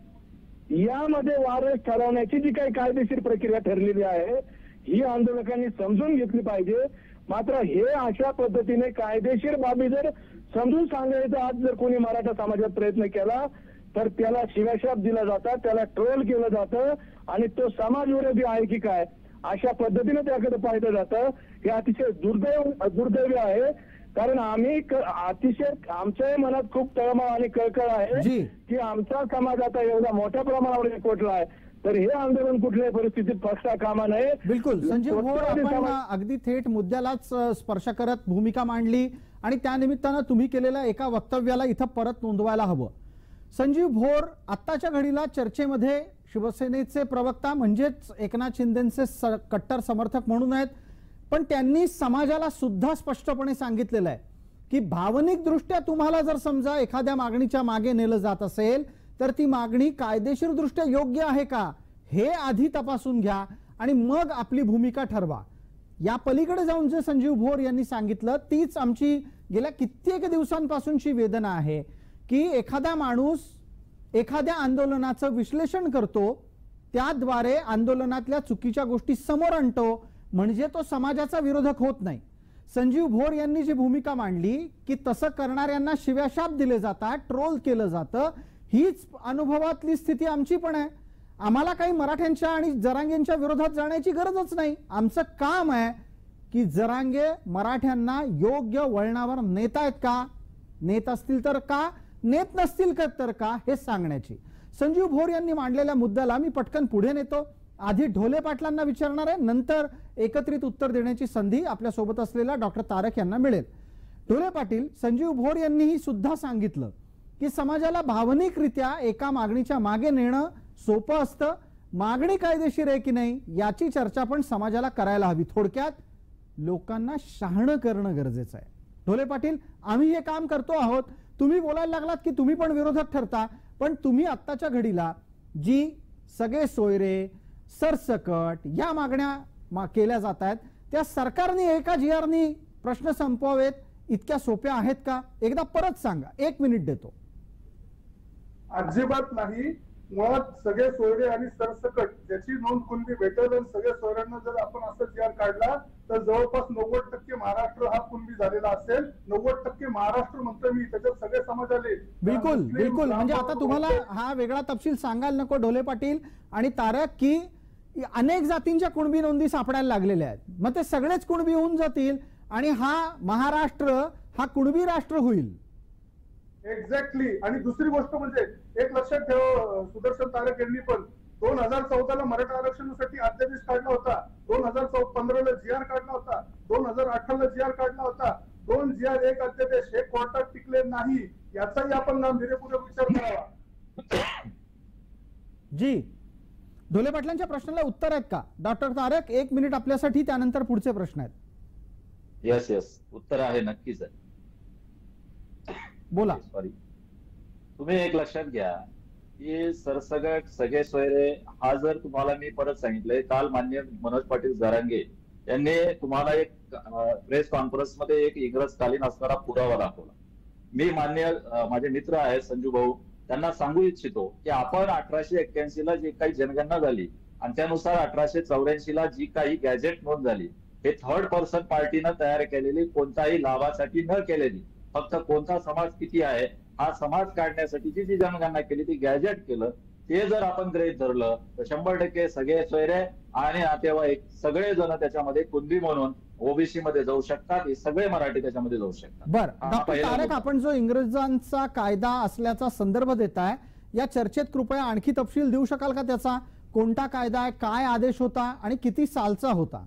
यामध्ये वारस ठरवण्याची जी काही कायदेशीर प्रक्रिया ठरलेली आहे ही आंदोलकांनी समजून घेतली पाहिजे. मात्र हे अशा पद्धतीने कायदेशीर बाबी जर समजून सांगायचा आज जर कोणी मराठा समाजात प्रयत्न केला तर त्याला शिव्याशाप दिला जातात, त्याला ट्रोल केलं जातं आणि तो समाज विरोधी आहे की काय अशा पद्धतीने त्याकडे पाहिलं जातं. हे अतिशय दुर्दैव दुर्दैवी आहे. कारण आम्ही अतिशय आमच्याही मनात खूप तळमळ आणि कळकळ आहे की आमचा समाज आता एवढा मोठ्या प्रमाणावर एकवटला आहे, तर हे आंदोलन कुठल्याही परिस्थितीत फसता कामा नये. बिलकुल संजीव भोर, आपण अगदी थेट मुद्द्यालाच स्पर्श करत भूमिका मांडली आणि त्या निमित्तानं तुम्ही केलेल्या एका वक्तव्याला इथं परत नोंदवायला हवं. संजीव भोर आत्ताच्या घडीला चर्चेमध्ये शिवसेनेचे प्रवक्ता म्हणजेच एकनाथ शिंदेचे कट्टर समर्थक म्हणून आहेत, पण त्यांनी समाजाला सुद्धा स्पष्टपणे सांगितलेलं आहे की भावनिक दृष्ट्या तुम्हाला जर समजा एखाद्या मागणीच्या मागे नेलं जात असेल तर ती मागणी कायदेशीर दृष्ट्या योग्य आहे का हे आधी तपासून घ्या आणि मग आपली भूमिका ठरवा. या पलीकडे जाऊन जे संजीव भोर यांनी सांगितलं तीच आमची गेल्या कित्येक दिवसांपासूनची वेदना आहे की एखादा माणूस एखाद्या आंदोलनाचं विश्लेषण करतो, त्याद्वारे आंदोलनातल्या चुकीच्या गोष्टी समोर आणतो, म्हणजे तो समाजाचा विरोधक होत नाही. संजीव भोर यांनी जी भूमिका मांडली की तसं करणाऱ्यांना शिव्याशाप दिले जातात, ट्रोल केलं जातं, हीच अनुभवातली स्थिती आमची पण आहे. आम्हाला काही मराठ्यांच्या आणि जरांगेंच्या विरोधात जाण्याची गरजच नाही. आमचं काम आहे की जरांगे मराठ्यांना योग्य वळणावर नेत आहेत का, नेत असतील तर का, नेत नसतील तर का हे सांगण्याची. संजीव भोर यांनी मांडलेल्या मुद्द्याला मी पटकन पुढे नेतो. आधी ढोले पाटलांना विचारणार आहे, नंतर एकत्रित उत्तर देण्याची संधी आपल्या सोबत असलेल्या डॉक्टर तारक यांना मिळेल. ढोले पाटील, संजीव भोर यांनीही सुद्धा सांगितलं की समाजाला भावनिकरित्या एका मागणीच्या मागे नेणं सोपं असतं मागणी कायदेशीर आहे की नाही याची चर्चा पण समाजाला करायला हवी. थोडक्यात लोकांना शहाणं करणं गरजेचं आहे. ढोले पाटील, आम्ही हे काम करतो आहोत, तुम्ही बोलायला लागलात की तुम्ही पण विरोधक ठरता, पण तुम्ही आत्ताच्या घडीला जी सगळे सोयरे सरसकट या मागण्या केल्या जात आहेत त्या सरकारने एका जी आरनी प्रश्न संपवावेत इतक्या सोप्या आहेत का? एकदा परत सांगा, एक मिनिट देतो. अजिबात नाही. मुळात सगळे सोयरे आणि सरसकट ज्याची नोंद कुणबी भेटेल आणि सगळ्या सोयऱ्यांना जर आपण असं जी आर काढला तर जवळपास नव्वद टक्के महाराष्ट्र हा कुणबी झालेला असेल. नव्वद टक्के महाराष्ट्र म्हणतो मी, त्याच्यात सगळे समाज आले. बिलकुल बिलकुल. म्हणजे आता तुम्हाला हा वेगळा तपशील सांगायला नको ढोले पाटील आणि तारक की अनेक जातींच्या कुणबी नोंदी सापडायला लागलेल्या आहेत. मग ते सगळेच कुणबी होऊन जातील आणि हा महाराष्ट्र हा कुणबी राष्ट्र होईल. एक्झॅक्टली. आणि दुसरी गोष्ट म्हणजे एक लक्षात ठेव सुदर्शन तारक यांनी पण दोन हजार चौदाला मराठा आरक्षणासाठी अध्यादेश काढला होता, दोन हजार चौ पंधराला जी आर काढला होता, दोन हजार अठराला जी आर काढला होता. दोन जी आर एक अध्यादेश हे कोर्टात टिकले नाही याचाही आपण गांभीर्यपूर्वक विचार करावा. जी, ढोले पाटलांच्या प्रश्नाला उत्तर आहेत का डॉक्टर तारक? एक मिनिट आपल्यासाठी, त्यानंतर पुढचे प्रश्न आहेत. यस यस, उत्तर आहे, नक्कीच आहे. बोला. सॉरी, तुम्ही एक लक्षात घ्या की सरसगट सगळे सोयरे हा जर तुम्हाला मी परत सांगितलंय, काल मान्य मनोज पाटील जरांगे यांनी तुम्हाला एक प्रेस कॉन्फरन्स मध्ये एक इंग्रजकालीन असणारा पुरावा दाखवला. मी मान्य माझे मित्र आहेत संजू भाऊ, त्यांना सांगू इच्छितो की आपण अठराशे एक्क्याऐंशी ला जी काही जनगणना झाली आणि त्यानुसार अठराशे चौऱ्याऐंशी ला जी काही गॅजेट नोंद झाली हे थर्ड पर्सन पार्टीनं तयार केलेली, कोणताही लाभासाठी न केलेली, फक्त कोणता समाज किती आहे हा समाज काढण्यासाठीची जी जनगणना केली ती गॅजेट केलं. ते जर आपण गृहीत धरलं तर शंभर टक्के सगळे सोयरे आणि नातेवाईक सगळे जण त्याच्यामध्ये कुणबी म्हणून ओबीसी मध्ये जाऊ शकतात. हे सगळे मराठी त्याच्यामध्ये जाऊ शकतात. बरं डॉक्टर तारक, आपण जो इंग्रजांचा कायदा असल्याचा संदर्भ देताय या चर्चेत कृपया आणखी तपशील देऊ शकाल का? त्याचा कोणता कायदा आहे, काय आदेश होता आणि किती सालचा होता?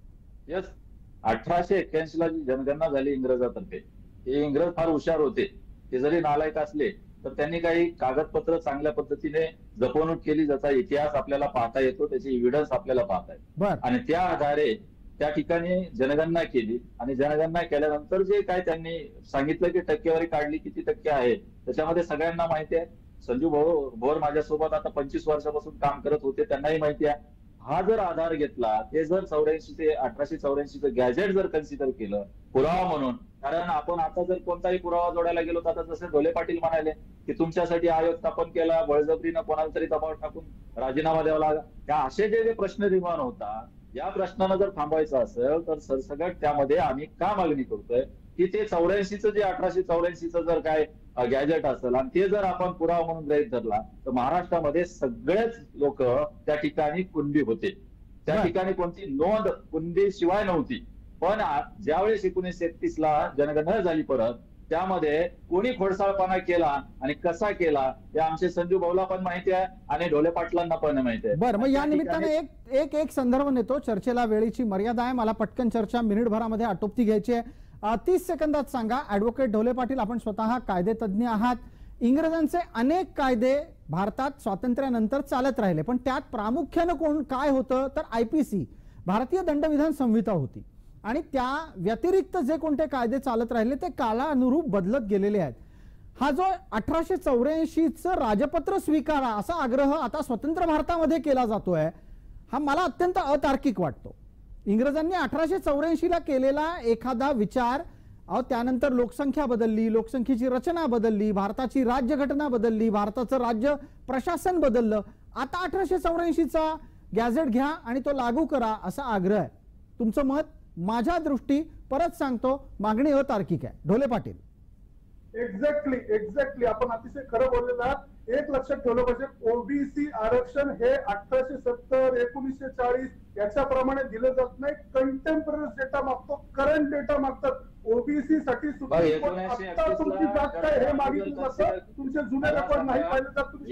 यस, अठराशे एक्क्याऐंशी ला जी जनगणना झाली इंग्रजातर्फे, हे इंग्रज फार हुशार होते. ते जरी नालायक असले तर त्यांनी काही कागदपत्र चांगल्या पद्धतीने जपवणूक केली, ज्याचा इतिहास आपल्याला पाहता येतो, त्याचे एव्हिडन्स आपल्याला पाहता येतो. आणि त्या आधारे त्या ठिकाणी जनगणना केली आणि जनगणना केल्यानंतर जे काय त्यांनी सांगितलं की टक्केवारी काढली किती टक्के आहे, त्याच्यामध्ये सगळ्यांना माहिती आहे. संजू भाऊ भोर माझ्यासोबत आता पंचवीस वर्षापासून काम करत होते, त्यांनाही माहिती आहे. हा जर आधार घेतला, ते जर चौऱ्याऐंशी ते अठराशे चौऱ्याऐंशीचं गॅजेट जर कन्सिडर केलं पुरावा म्हणून, कारण आपण आता जर कोणताही पुरावा जोडायला गेलो तर आता जसे ढोले पाटील म्हणाले की तुमच्यासाठी आयोग स्थापन केला, बळजबरीनं कोणाला तरी दबाव टाकून राजीनामा द्यावा लागला, त्या असे जे जे प्रश्न निर्माण होता, या प्रश्नांना जर थांबवायचं असेल तर सरसगट त्यामध्ये आम्ही का मागणी करतोय की ते चौऱ्याऐंशीचं जे अठराशे चौऱ्याऐंशीचं जर काय गॅजेट असेल आणि ते जर आपण पुरावा म्हणून गृहीत धरला तर महाराष्ट्रामध्ये सगळेच लोक त्या ठिकाणी कुणबी होते. त्या ठिकाणी कोणती नोंद कुणबी शिवाय नव्हती. पण ज्यावेळेस एकोणीसशे एकतीस ला जनगणना झाली परत, त्यामध्ये कोणी खोडसाळपणा केला आणि कसा केला हे आमचे संजू भाऊला पण माहिती आहे आणि ढोले पाटलांना पण माहिती आहे. बरं, मग या निमित्ताने एक एक एक संदर्भ नेतो. चर्चेला वेळेची मर्यादा आहे, मला पटकन चर्चा मिनिटभरामध्ये आटोपती घ्यायची आहे. तीस सेकंदात सांगा ऍडव्होकेट ढोले पाटील, आपण स्वतः कायदेतज्ञ आहात. इंग्रजांचे अनेक कायदे भारतात स्वातंत्र्यानंतर चालत राहिले, पण त्यात प्रामुख्यानं कोण काय होतं तर आयपीसी, भारतीय दंडविधान संहिता होती. आणि त्या व्यतिरिक्त जे कोणते कायदे चालत राहिले ते कालानुरूप बदलत गेलेले आहेत. हा जो अठराशे चौऱ्याऐंशीचं राजपत्र स्वीकारा असा आग्रह आता स्वतंत्र भारतामध्ये केला जातोय, हा मला अत्यंत अतार्किक वाटतो. इंग्रजांनी अठराशे चौऱ्याऐंशी ला केलेला एखादा विचार, अहो त्यानंतर लोकसंख्या बदलली, लोकसंख्येची रचना बदलली, भारताची राज्यघटना बदलली, भारताचं राज्य प्रशासन बदललं, आता अठराशे चौऱ्याऐंशीचा गॅझेट घ्या आणि तो लागू करा असा आग्रह आहे. तुमचं मत? माझ्या दृष्टी परत सांगतो, मागणी अतार्किक आहे. ढोले पाटील. एक्झॅक्टली एक्झॅक्टली आपण अतिशय खरं बोललेलं आहात. एक लक्षात ठेवलं पाहिजे, ओबीसी आरक्षण हे अठराशे सत्तर एकोणीसशे चाळीस याच्याप्रमाणे दिलं जात नाही. कंटेम्पररी डेटा मागतो, करंट डेटा मागतात. ओबीसी साठी सुप्रीम कोर्ट आता तुमची जात काय हे मागितलं जातं. तुमचे जुने रेकॉर्ड नाही पाहिले तर तुम्ही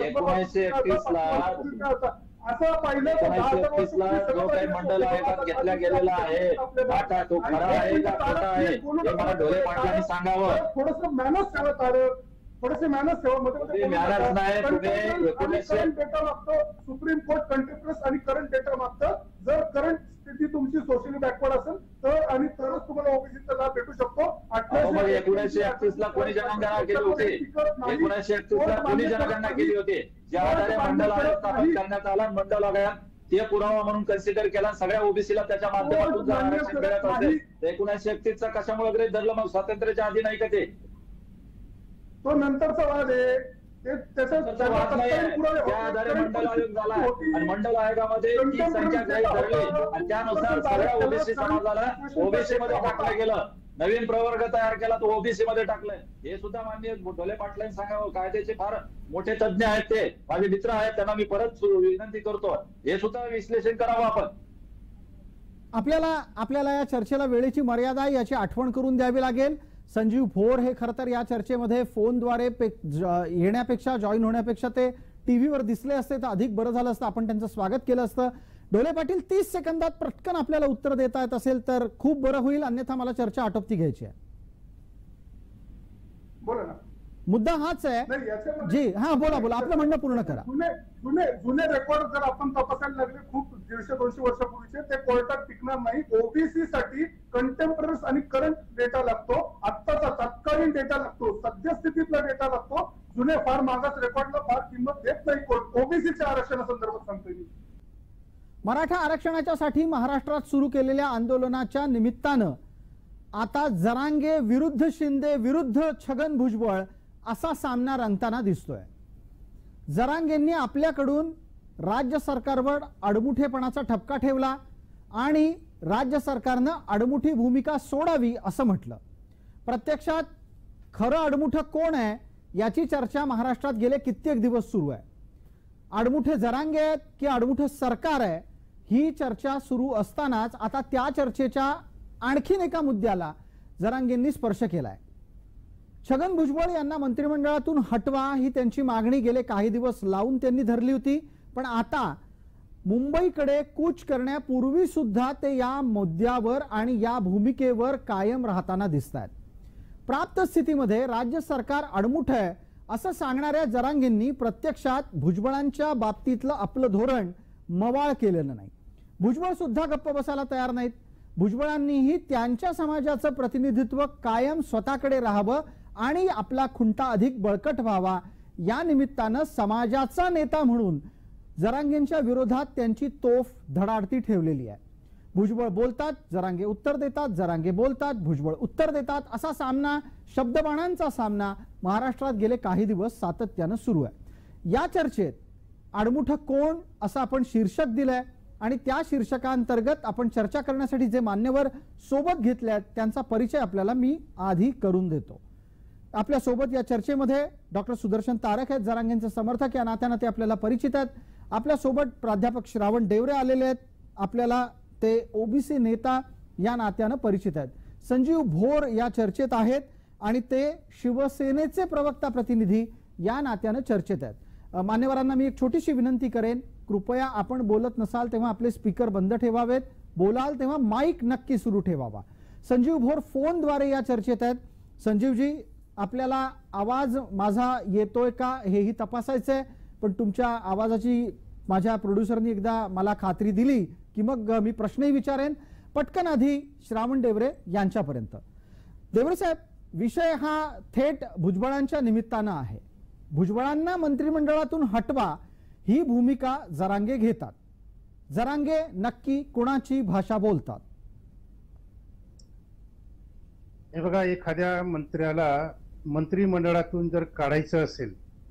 असं पाहिलं जो काही मंडल आयोगात घेतला गेलेला आहे डाटा तो खरा आहे का खोटा आहे हे मला ढोले पाटलांनी सांगावं. थोडस मॅनर्स ठेवत आलं. थोडेसे मॅनर्स ठेवा. मध्ये तुम्ही manners नाही, तुम्ही एकोणीसशे डेटा मागतं सुप्रीम कोर्ट, कंटेम्परस आणि करंट डेटा मागतं. जर करंट स्थिती तुमची सोशली बॅकवर्ड असेल तर आणि तरच तुम्हाला ओबीसीचा लाभ भेटू शकतो. अहो, मग एकोणीसशे एकतीस ला कोणी जनगणना केली होती? एकोणीसशे एकतीस ला कोणी जनगणना केली होती? ज्या आधारे मंडल आयोग स्थापन करण्यात आला, मंडल आयोग ते पुरावा म्हणून कन्सिडर केला, सगळ्या ओबीसीला त्याच्या माध्यमातून जर आरक्षण मिळत असेल तर एकोणीसशे एकतीस चा कशामुळे गृहीत धरलं? मग स्वातंत्र्याच्या आधी नाही का ते? तो नंतरचा वाद आहे. त्या आधारे मंडल आयोग झाला आणि मंडल आयोगामध्ये ती संख्या गृहीत धरली आणि त्यानुसार सगळ्या ओबीसी समाजाला ओबीसी मध्ये टाकलं गेलं. नवीन प्रवर्ग तयार केला तो ओबीसी मध्ये टाकलाय. हे सुद्धा माननीय ढोले पाटलांनी सांगावं. कायद्याचे फार मोठे तज्ञ आहेत, ते माझे मित्र आहेत, त्यांना मी परत विनंती करतो हे सुद्धा विश्लेषण करावं आपण. आपल्याला आपल्याला या चर्चेला वेळेची मर्यादा याची आठवण करून द्यावी लागेल. संजीव भोर हे खरं तर या चर्चेमध्ये फोनद्वारे येण्यापेक्षा जॉईन होण्यापेक्षा ते टीव्हीवर दिसले असते तर अधिक बरं झालं असतं, आपण त्यांचं स्वागत केलं असतं. ढोले पाटील, तीस सेकंदात पटकन आपल्याला उत्तर देता येत असेल तर खूप बरं होईल, अन्यथा मला चर्चा आटोपती घ्यायची आहे. बोला ना. मुद्दा हाच आहे जी. हा बोला बोला, आपलं म्हणणं पूर्ण करा. जुने जुने जुने रेकॉर्ड जर आपण तपासायला लागले खूप दीडशे दोनशे वर्षापूर्वीचे, ते कोर्टात टिकणार नाही. ओबीसी साठी कंटेम्पररी आणि करंट डेटा लागतो, आत्ताचा तत्कालीन डेटा लागतो, सद्यस्थितीतला डेटा लागतो. जुने फार मागास रेकॉर्डला फार किंमत देत नाही कोर्ट. ओबीसीच्या आरक्षणासंदर्भात सांगतोय मी. मराठा आरक्षणाच्यासाठी महाराष्ट्रात सुरू केलेल्या आंदोलनाच्या निमित्तानं आता जरांगे विरुद्ध शिंदे विरुद्ध छगन भुजबळ असा सामना रंगताना दिसतोय. जरांगेंनी आपल्याकडून राज्य सरकारवर अडमुठेपणाचा ठपका ठेवला आणि राज्य सरकारनं अडमुठी भूमिका सोडावी असं म्हटलं. प्रत्यक्षात खरं अडमुठं कोण आहे याची चर्चा महाराष्ट्रात गेले कित्येक दिवस सुरू आहे. अडमुठे जरांगे आहेत की अडमुठं सरकार आहे ही चर्चा सुरू असतानाच आता त्या चर्चेच्या आणखीन एका मुद्द्याला जरांगेंनी स्पर्श केलाय. छगन भुजबळ यांना मंत्रिमंडळातून हटवा ही त्यांची मागणी गेले काही दिवस लावून त्यांनी धरली होती, पण आता मुंबईकडे कूच करण्यापूर्वी सुद्धा ते या मुद्द्यावर आणि या भूमिकेवर कायम राहताना दिसत आहेत. प्राप्त स्थितीमध्ये राज्य सरकार अडमुठ आहे असं सांगणाऱ्या जरांगेंनी प्रत्यक्षात भुजबळांच्या बाबतीतलं आपलं धोरण मवाळ केलेलं नाही. भुजबळ सुद्धा गप्प बसायला तयार नाहीत. भुजबळांनीही त्यांच्या समाजाचं प्रतिनिधित्व कायम स्वतःकडे राहावं आणि आपला खुंटा अधिक बळकट व्हावा या निमित्तानं समाजाचा नेता म्हणून जरांगेंच्या विरोधात त्यांची तोफ धडाडती ठेवलेली आहे. भुजबळ बोलतात, जरांगे उत्तर देतात, जरांगे बोलतात, भुजबळ उत्तर देतात, असा सामना, शब्दबाणांचा सामना महाराष्ट्रात गेले काही दिवस सातत्यानं सुरू आहे. या चर्चेत आडमुठ कोण असं आपण शीर्षक दिलंय आणि त्या शीर्षकांतर्गत आपण चर्चा करण्यासाठी जे मान्यवर सोबत घेतले त्यांचा परिचय आपल्याला मी आधी करून देतो. आपल्या सोबत या चर्चेमध्ये डॉक्टर सुदर्शन तारक आहेत, जरांगेंचे समर्थक, या नात्यानं ते आपल्याला परिचित आहेत. आपल्या सोबत प्राध्यापक श्रावण डेवरे आलेले आहेत, आपल्याला ते ओबीसी नेता या नात्यानं परिचित आहेत. संजीव भोर या चर्चेत आहेत आणि ते शिवसेनेचे प्रवक्ता प्रतिनिधी या नात्यानं चर्चेत आहेत. मान्यवरांना मी एक छोटीशी विनंती करेन, कृपया आपण बोलत नसाल तेव्हा आपले स्पीकर बंद ठेवावेत, बोलाल तेव्हा माईक नक्की सुरू ठेवावा. संजीव भोर फोनद्वारे या चर्चेत आहेत. संजीवजी, आपल्याला आवाज माझा येतोय का हेही तपासायचंय, पण तुमच्या आवाजाची माझ्या प्रोड्युसरनी एकदा मला खात्री दिली की मग मी प्रश्नही विचारेन. पटकन आधी श्रावण डेवरे यांच्यापर्यंत. डेवरे साहेब, विषय हा थेट भुजबळांच्या निमित्तानं आहे. भुजबळांना मंत्रिमंडळातून हटवा ही भूमिका जरांगे घेतात. जरांगे नक्की कोणाची भाषा बोलतात? हे बघा, एखाद्या मंत्र्याला मंत्रिमंडळातून जर काढायचं असेल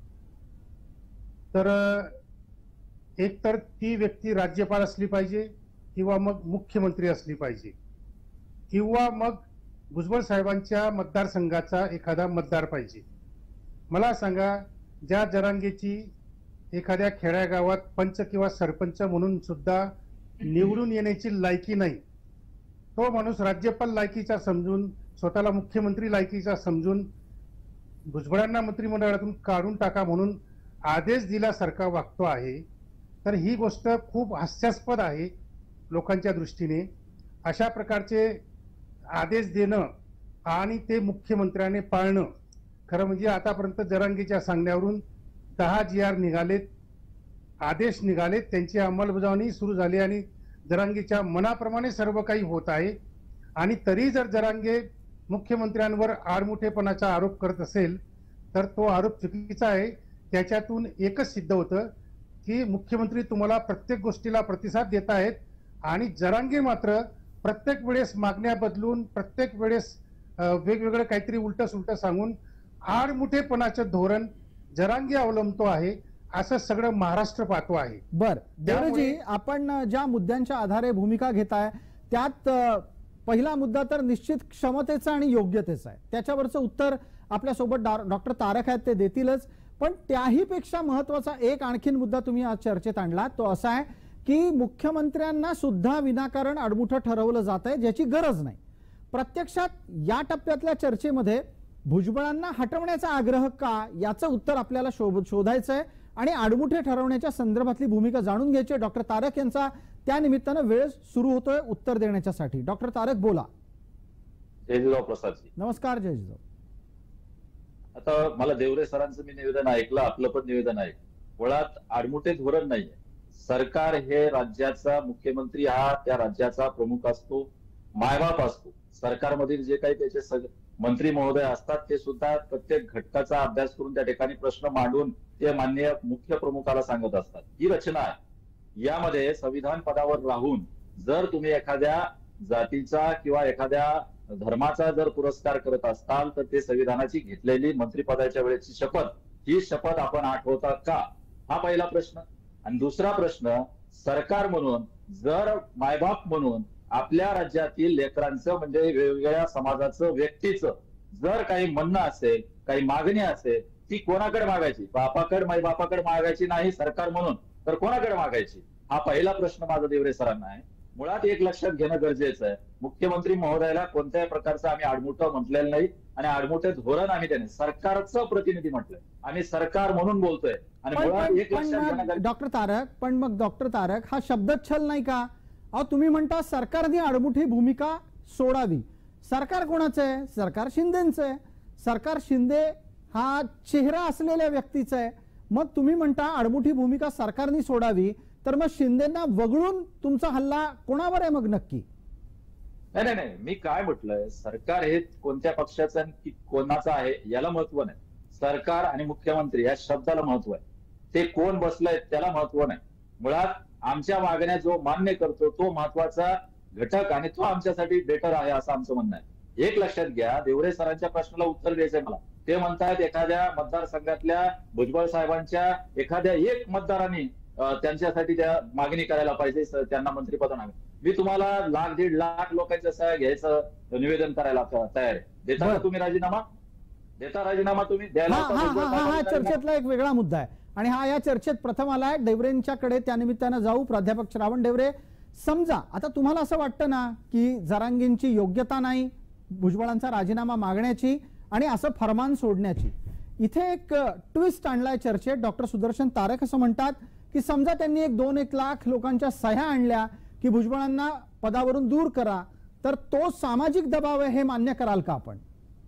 तर एकतर ती व्यक्ती राज्यपाल असली पाहिजे किंवा मग मुख्यमंत्री असली पाहिजे किंवा मग भुजबळ साहेबांच्या मतदारसंघाचा एखादा मतदार पाहिजे. मला सांगा, ज्या जरांगेची एखाद्या खेड्यागावात पंच किंवा सरपंच म्हणून सुद्धा निवडून येण्याची लायकी नाही, तो माणूस राज्यपाल लायकीचा समजून, स्वतःला मुख्यमंत्री लायकीचा समजून भुजबळांना मंत्रिमंडळातून काढून टाका म्हणून आदेश दिल्यासारखा वागतो आहे. तर ही गोष्ट खूप हास्यास्पद आहे लोकांच्या दृष्टीने. अशा प्रकारचे आदेश देणं आणि ते मुख्यमंत्र्याने पाळणं खरं म्हणजे आतापर्यंत जरांगेच्या सांगण्यावरून दहा जी आर निघालेत, आदेश निघालेत, त्यांची अंमलबजावणी सुरू झाली आणि जरांगेच्या मनाप्रमाणे सर्व काही होत आहे. आणि तरी जर जरांगे मुख्यमंत्र्यांवर आडमुठेपणाचा आरोप करत असेल तर तो आरोप चुकीचा आहे. त्याच्यातून एकच सिद्ध होतं की मुख्यमंत्री तुम्हाला प्रत्येक गोष्टीला प्रतिसाद देत आहेत आणि जरांगे मात्र प्रत्येक वेळेस मागण्या बदलून, प्रत्येक वेळेस वेगवेगळं काहीतरी उलट सुलट सांगून आडमुठेपणाचं धोरण जरांगे अवलंबतो आहे, असं सगळं महाराष्ट्र पाहतो आहे. बर देवरेजी, आपण ज्या मुद्द्यांच्या आधारे भूमिका घेताय त्यात पहिला मुद्दा तर निश्चित क्षमतेचा आणि योग्यतेचा आहे. त्याच्यावरचं उत्तर आपल्यासोबत डॉक्टर तारक आहेत, ते देतीलच. पण त्याही पेक्षा महत्वाचा एक आणखीन मुद्दा तुम्ही आज चर्चेत आणला, तो असा आहे की मुख्यमंत्र्यांना सुद्धा विनाकारण आडमुठं ठरवलं जात आहे, ज्याची गरज नाही. प्रत्यक्षात या टप्प्यातल्या चर्चेमध्ये भुजबळांना हटवण्याचा आग्रह का, याचं उत्तर आपल्याला शोधायचं आहे आणि आडमुठे ठरवण्याच्या संदर्भातली भूमिका जाणून घ्यायची. डॉक्टर तारक यांचा त्या निमित्तानं वेळ सुरू होतोय उत्तर देण्याच्यासाठी. डॉक्टर तारक बोला. जयजीराव प्रसादजी नमस्कार. जयजीराव, आता मला देवरे सरांचं मी निवेदन ऐकलं, आपलं पण निवेदन आहे. मुळात आडमुठे धोरण नाहीये. सरकार हे राज्याचा, मुख्यमंत्री हा त्या राज्याचा प्रमुख असतो, मायबाप असतो. सरकारमधील जे काही त्याचे मंत्री महोदय असतात ते सुद्धा प्रत्येक घटकाचा अभ्यास करून त्या ठिकाणी प्रश्न मांडून ते माननीय मुख्य प्रमुखाला सांगत असतात. ही रचना आहे. यामध्ये संविधान पदावर राहून जर तुम्ही एखाद्या जातीचा किंवा एखाद्या धर्माचा जर पुरस्कार करत असताल तर ते संविधानाची घेतलेली मंत्रिपदाच्या वेळेची शपथ, ही शपथ आपण आठवता का, हा पहिला प्रश्न. आणि दुसरा प्रश्न, सरकार म्हणून जर मायबाप म्हणून आपल्या राज्यातील लेकरांचं म्हणजे वेगवेगळ्या समाजाचं, व्यक्तीचं जर काही म्हणणं असेल, काही मागणी असेल, ती कोणाकडे मागायची? बापाकडे, मायबापाकडे मागायची नाही सरकार म्हणून, तर कोणाकडे मागायची? हा पहिला प्रश्न माझा देवरे सरांना आहे. मुळात एक लक्षात घेणं गरजेचं आहे, मुख्यमंत्री महोदयाला कोणत्याही प्रकारचं आम्ही आडमुठं म्हटलेलं नाही आणि आडमुठे धोरण आम्ही त्याने सरकारचं प्रतिनिधी म्हटलंय, आम्ही सरकार म्हणून बोलतोय. आणि मुळात एक लक्षात घेणं डॉक्टर तारक, पण मग डॉक्टर तारक हा शब्दच्छल नाही का? अहो तुम्ही म्हणता सरकारने आडमुठी भूमिका सोडावी. सरकार कोणाचं आहे? सरकार शिंदेचं आहे. सरकार शिंदे हा चेहरा असलेल्या व्यक्तीचा आहे. मग तुम्ही म्हणता आडमुठी भूमिका सरकारने सोडावी, तर मग शिंदेना वगळून तुमचा हल्ला कोणावर आहे मग नक्की? नाही नाही नाही मी काय म्हटलंय, सरकार हे कोणत्या पक्षाचं आणि कोणाचं आहे याला महत्व नाही. सरकार आणि मुख्यमंत्री या शब्दाला महत्व आहे. ते कोण बसलंय त्याला महत्व नाही. मुळात आमच्या मागण्या जो मान्य करतो तो महत्वाचा घटक आणि तो आमच्यासाठी बेटर आहे असं आमचं म्हणणं आहे. एक लक्षात घ्या, देवरे सरांच्या प्रश्नाला उत्तर द्यायचंय मला. ते म्हणतात एखाद्या मतदारसंघातल्या भुजबळ साहेबांच्या एखाद्या एक मतदारांनी त्यांच्यासाठी त्या मागणी करायला पाहिजे, त्यांना मंत्रिपद हवे. मी तुम्हाला लाख दीड लाख लोकांच्या सह्या घ्यायचं निवेदन करायला तयार आहे. देता का तुम्ही राजीनामा? देता राजीनामा तुम्ही? द्यायला हा चर्चेतला एक वेगळा मुद्दा आहे आणि हा या चर्चेत प्रथम आलाय. डेवरेंच्याकडे त्या निमित्तानं जाऊ. प्राध्यापक श्रावण डेवरे, समजा आता तुम्हाला असं वाटतं ना की जरांगेंची योग्यता नाही भुजबळांचा राजीनामा मागण्याची आणि असं फरमान सोडण्याची, इथे एक ट्विस्ट आणलाय चर्चेत. डॉक्टर सुदर्शन तारक असं म्हणतात की समजा त्यांनी एक दोन एक लाख लोकांच्या सह्या आणल्या की भुजबळांना पदावरून दूर करा, तर तो सामाजिक दबाव आहे, हे मान्य कराल का आपण?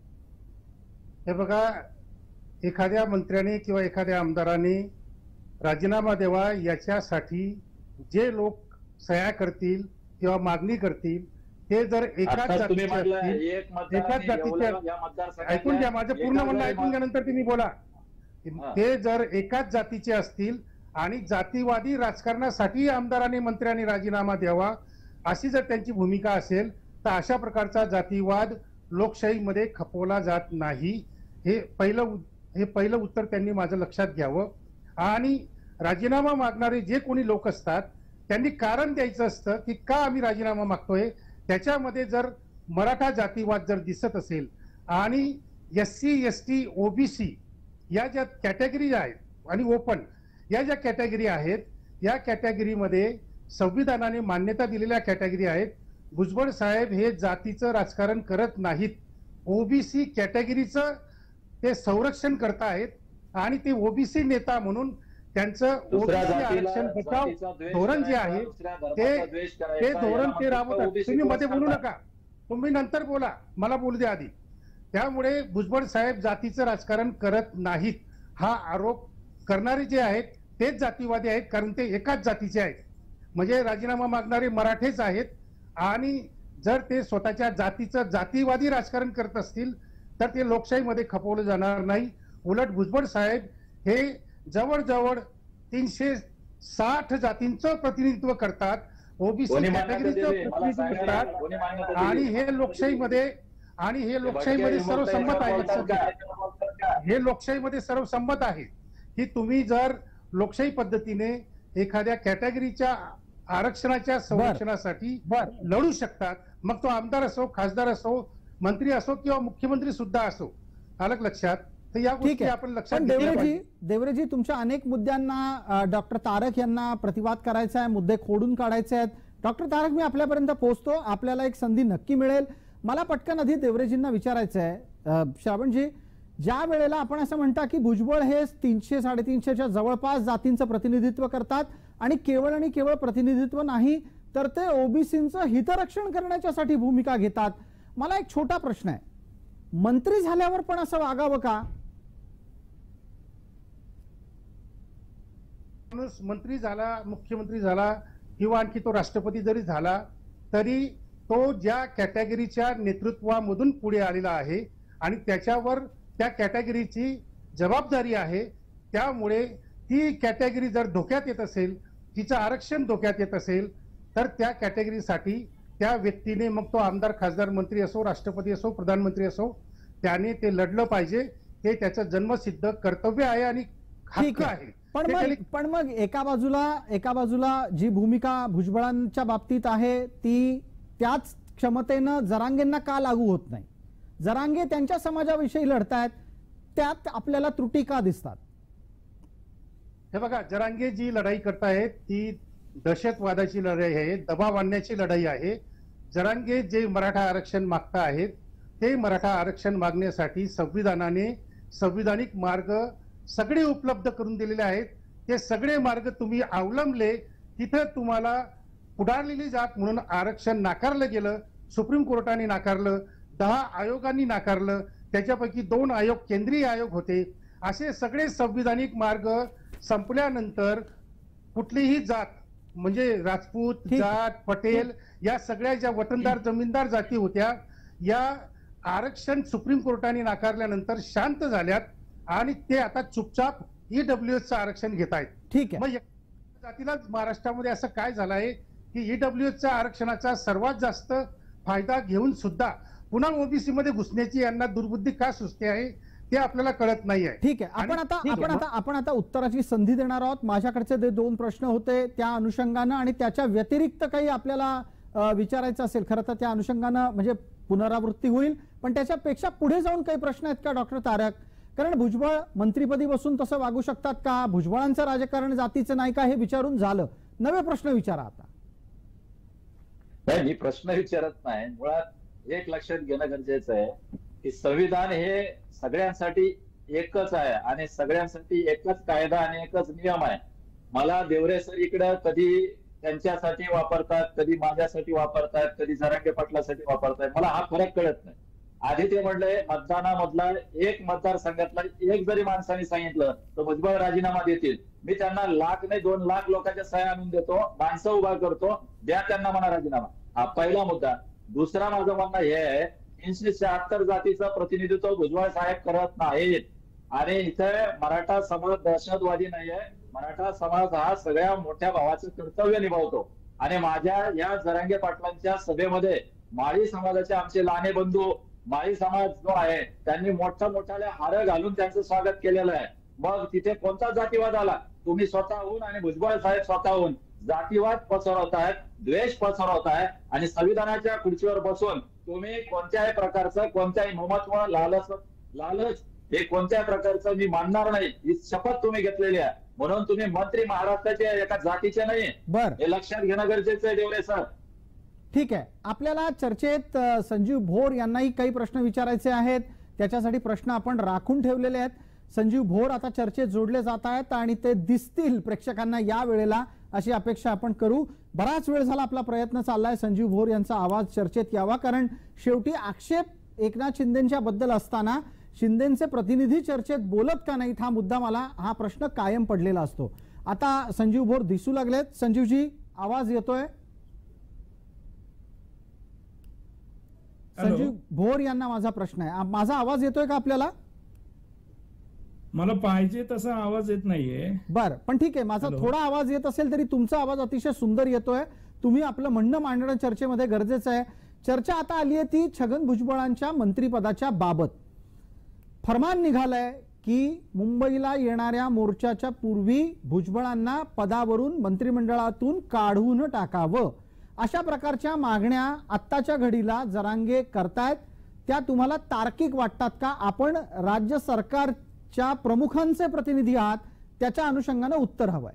हे बघा, एखाद्या मंत्र्याने किंवा एखाद्या आमदाराने राजीनामा द्यावा याच्यासाठी जे लोक सह्या करतील किंवा मागणी करतील ते जर एकाच जातीचे असतील, एकाच जातीचे, ऐकून घ्या माझं पूर्ण म्हणणं ऐकून घ्यानंतर तुम्ही बोला. ते जर एकाच जातीचे असतील आणि जातीवादी राजकारणासाठी आमदारांनी मंत्र्यांनी राजीनामा द्यावा अशी जर त्यांची भूमिका असेल तर अशा प्रकारचा जातीवाद लोकशाहीमध्ये खपवला जात नाही. हे पहिलं हे पहिलं उत्तर त्यांनी माझं लक्षात घ्यावं. आणि राजीनामा मागणारे जे कोणी लोक असतात त्यांनी कारण द्यायचं असतं की का आम्ही राजीनामा मागतोय. त्याच्यामध्ये जर मराठा जातीवाद जर दिसत असेल आणि S C S T OBC या ज्या कॅटेगरी आहेत आणि ओपन या ज्या कॅटेगरी आहेत, या कॅटेगरीमध्ये संविधानाने मान्यता दिलेल्या कॅटेगरी आहेत. भुजबळ साहेब हे जातीचं राजकारण करत नाहीत, ओबीसी कॅटेगरीचं ते संरक्षण करतायत आणि ते ओबीसी नेता म्हणून त्यांचं ओबीसी आरक्षण बचाव धोरण जे आहे ते ते धोरण ते राबवतात. तुम्ही मध्ये बोलू नका, तुम्ही नंतर बोला, मला बोलू द्या आधी. त्यामुळे भुजबळ साहेब जातीचं राजकारण करत नाहीत हा आरोप करणारे जे आहेत तेच जातीवादी आहेत, कारण ते एकाच जातीचे आहेत. म्हणजे राजीनामा मागणारे मराठेच आहेत. आणि जर ते स्वतःच्या जातीचं जातीवादी राजकारण करत असतील तर ते लोकशाहीमध्ये खपवलं जाणार नाही. उलट भुजबळ साहेब हे जवळजवळ तीनशे साठ जातींचं प्रतिनिधित्व करतात, ओबीसी कॅटेगरीचं प्रतिनिधित्व करतात. आणि हे लोकशाहीमध्ये आणि हे लोकशाहीमध्ये सर्वसंमत आहे. हे लोकशाहीमध्ये सर्वसंमत आहे की तुम्ही जर लोकशाही पद्धतीने एखाद्या कॅटेगरीच्या आरक्षणाच्या संरक्षणासाठी लढू शकतात, मग तो आमदार असो, खासदार असो, मंत्री असो किंवा मुख्यमंत्री सुद्धा असो. आलं लक्षात? तर या गोष्टी आपण लक्षात देवरेजी देवरेजी तुमच्या अनेक मुद्द्यांना डॉक्टर तारक यांना प्रतिवाद करायचा आहे, मुद्दे खोडून काढायचे आहेत. डॉक्टर तारक, मी आपल्यापर्यंत पोहोचतो, आपल्याला एक संधी नक्की मिळेल. मला पटकन आधी देवरेजींना विचारायचं आहे, श्रावणजी, ज्या वेळेला आपण असं म्हणता की भुजबळ हे तीनशे साडेतीनशेच्या जवळपास जातींचं प्रतिनिधित्व करतात आणि केवळ आणि केवळ प्रतिनिधित्व नाही तर ते ओबीसींचं हितरक्षण करण्याच्यासाठी भूमिका घेतात. मला एक छोटा प्रश्न आहे, मंत्री झाल्यावर पण असं वागावं का? माणूस मंत्री झाला, मुख्यमंत्री झाला किंवा आणखी तो राष्ट्रपती जरी झाला तरी तो ज्या कॅटेगरीच्या नेतृत्वामधून पुढे आलेला आहे आणि त्याच्यावर त्या कॅटेगरीची जबाबदारी आहे. त्यामुळे ती कॅटेगरी जर धोक्यात येत असेल, तिचं आरक्षण धोक्यात येत असेल तर त्या कॅटेगरीसाठी त्या व्यक्तीने, मग तो आमदार, खासदार, मंत्री असो, राष्ट्रपती असो, प्रधानमंत्री असो, त्याने ते लढलं पाहिजे. ते त्याचं जन्मसिद्ध कर्तव्य आहे आणि हक्क आहे. पण मग पण मग एका बाजूला एका बाजूला जी भूमिका भुजबळांच्या बाबतीत आहे ती त्याच क्षमतेनं जरांगेंना का लागू होत नाही? जरांगे त्यांच्या समाजाविषयी लढतायत, त्यात आपल्याला त्रुटी का दिसतात? हे बघा, जरांगे जी लढाई करतायत ती दहशतवादाची लढाई आहे, दबाव आणण्याची लढाई आहे. जरांगे जे मराठा आरक्षण मागता आहेत ते मराठा आरक्षण मागण्यासाठी संविधानाने संविधानिक मार्ग सगळे उपलब्ध करून दिलेले आहेत. ते सगळे मार्ग तुम्ही अवलंबले, तिथं तुम्हाला पुढारलेली जात म्हणून आरक्षण नाकारलं गेलं. सुप्रीम कोर्टाने नाकारलं, दहा आयोगांनी नाकारलं, त्याच्यापैकी दोन आयोग केंद्रीय आयोग होते. असे सगळे संविधानिक मार्ग संपल्यानंतर कुठलीही जात, म्हणजे राजपूत, जाट, पटेल, या सगळ्या ज्या वतनदार जमीनदार जाती होत्या, या आरक्षण सुप्रीम कोर्टाने नाकारल्यानंतर शांत झाल्यात आणि ते आता चुपचाप ईडब्ल्यू एसचं आरक्षण घेत आहेत. ठीक आहे. मग जातीलाच महाराष्ट्रामध्ये असं काय झालं आहे की ईडब्ल्यू एसच्या आरक्षणाचा सर्वात जास्त फायदा घेऊन सुद्धा पुन्हा ओबीसी मध्ये घुसण्याची यांना दुर्बुद्धी का सुचते आहे ते आपल्याला कळत नाही आहे. ठीक आहे, आपण आता आपण आता आपण आता उत्तराची संधी देणार आहोत. माझ्याकडचे जे दोन प्रश्न होते त्या अनुषंगानं आणि त्याच्या व्यतिरिक्त काही आपल्याला विचारायचं असेल, खरं तर त्या अनुषंगानं म्हणजे पुनरावृत्ती होईल, पण त्याच्यापेक्षा पुढे जाऊन काही प्रश्न आहेत का डॉक्टर तारक? कारण भुजबळ मंत्रीपदी बसून तसं वागू शकतात का? भुजबळांचं राजकारण जातीचं नाही का? हे विचारून झालं, नवे प्रश्न विचारा आता. नाही, मी प्रश्न विचारत नाही. मुळात एक लक्षात घेणं गरजेचं आहे की संविधान हे सगळ्यांसाठी एकच आहे आणि सगळ्यांसाठी एकच कायदा आणि एकच नियम आहे. मला देवरे सर इकडं कधी त्यांच्यासाठी वापरतात, कधी माझ्यासाठी वापरतात, कधी जरांगे पाटलासाठी वापरतात, मला हा फरक कळत नाही. आधी ते म्हणलंय मतदानामधला एक मतदारसंघातला एक जरी माणसाने सांगितलं तर भुजबळ राजीनामा देतील. मी त्यांना लाख नाही दोन लाख लोकांच्या सह्या आणून देतो, माणसं उभा करतो, द्या त्यांना म्हणा राजीनामा. हा पहिला मुद्दा. दुसरा माझं म्हणणं हे आहे, तीनशे शहात्तर जातीचं प्रतिनिधित्व भुजबळ साहेब करत नाहीत आणि इथे मराठा समाज दहशतवादी नाहीये. मराठा समाज हा सगळ्या मोठ्या भावाचं कर्तव्य निभावतो आणि माझ्या या जरांगे पाटलांच्या सभेमध्ये माळी समाजाचे आमचे लहाने बंधू, माळी समाज जो आहे त्यांनी मोठ्या मोठ्याला हार घालून त्यांचं स्वागत केलेलं आहे. मग तिथे कोणता जातीवाद आला? तुम्ही स्वतःहून आणि भुजबळ साहेब स्वतःहून जातीवाद पसरवतायत, द्वेष पसरवताय आणि संविधानाच्या खुर्चीवर बसून तुम्ही कोणत्याही प्रकारचं कोणत्याही ममत्व, लालच लालच हे कोणत्याही प्रकारचं मी मानणार नाही ही शपथ तुम्ही घेतलेली आहे. म्हणून तुम्ही मंत्री महाराष्ट्राचे एका जातीचे नाही, बर हे लक्षात घेणं गरजेचं आहे देवरे सर. ठीक आहे, आपल्याला चर्चेत संजीव भोर यांनाही काही प्रश्न विचारायचे आहेत, त्याच्यासाठी प्रश्न आपण राखून ठेवलेले आहेत. संजीव भोर आता चर्चेत जोडले जात आहेत आणि ते दिसतील प्रेक्षकांना या वेळेला, अशी अपेक्षा आपण करू. बराच वेळ झाला आपला प्रयत्न चाललाय संजीव भोर यांचा आवाज चर्चेत यावा, कारण शेवटी आक्षेप एकनाथ शिंदेच्या बद्दल असताना शिंदेचे प्रतिनिधी चर्चेत बोलत का नाहीत हा मुद्दा मला हा प्रश्न कायम पडलेला असतो. आता संजीव भोर दिसू लागलेत. संजीवजी आवाज येतोय? संजीव भोर यांना माझा प्रश्न आहे, माझा आवाज येतोय का आपल्याला? मला पाहिजे तसा आवाज येत नाहीये. बर, पण ठीक आहे, माझा थोडा आवाज येत असेल तरी तुमचा आवाज अतिशय सुंदर येतोय. तुम्ही आपलं म्हणणं मांडणं चर्चेमध्ये गरजेचं आहे. चर्चा आता आली आहे ती छगन भुजबळांच्या मंत्रिपदाच्या बाबत. फरमान निघालंय की मुंबईला येणाऱ्या मोर्चाच्या पूर्वी भुजबळांना पदावरून मंत्रिमंडळातून काढून टाकावं अशा प्रकारच्या मागण्या आत्ताच्या घडीला जरांगे करतायत. त्या तुम्हाला तार्किक वाटतात का? आपण राज्य सरकारच्या प्रमुखांचे प्रतिनिधी आहात, त्याच्या अनुषंगानं उत्तर हवंय.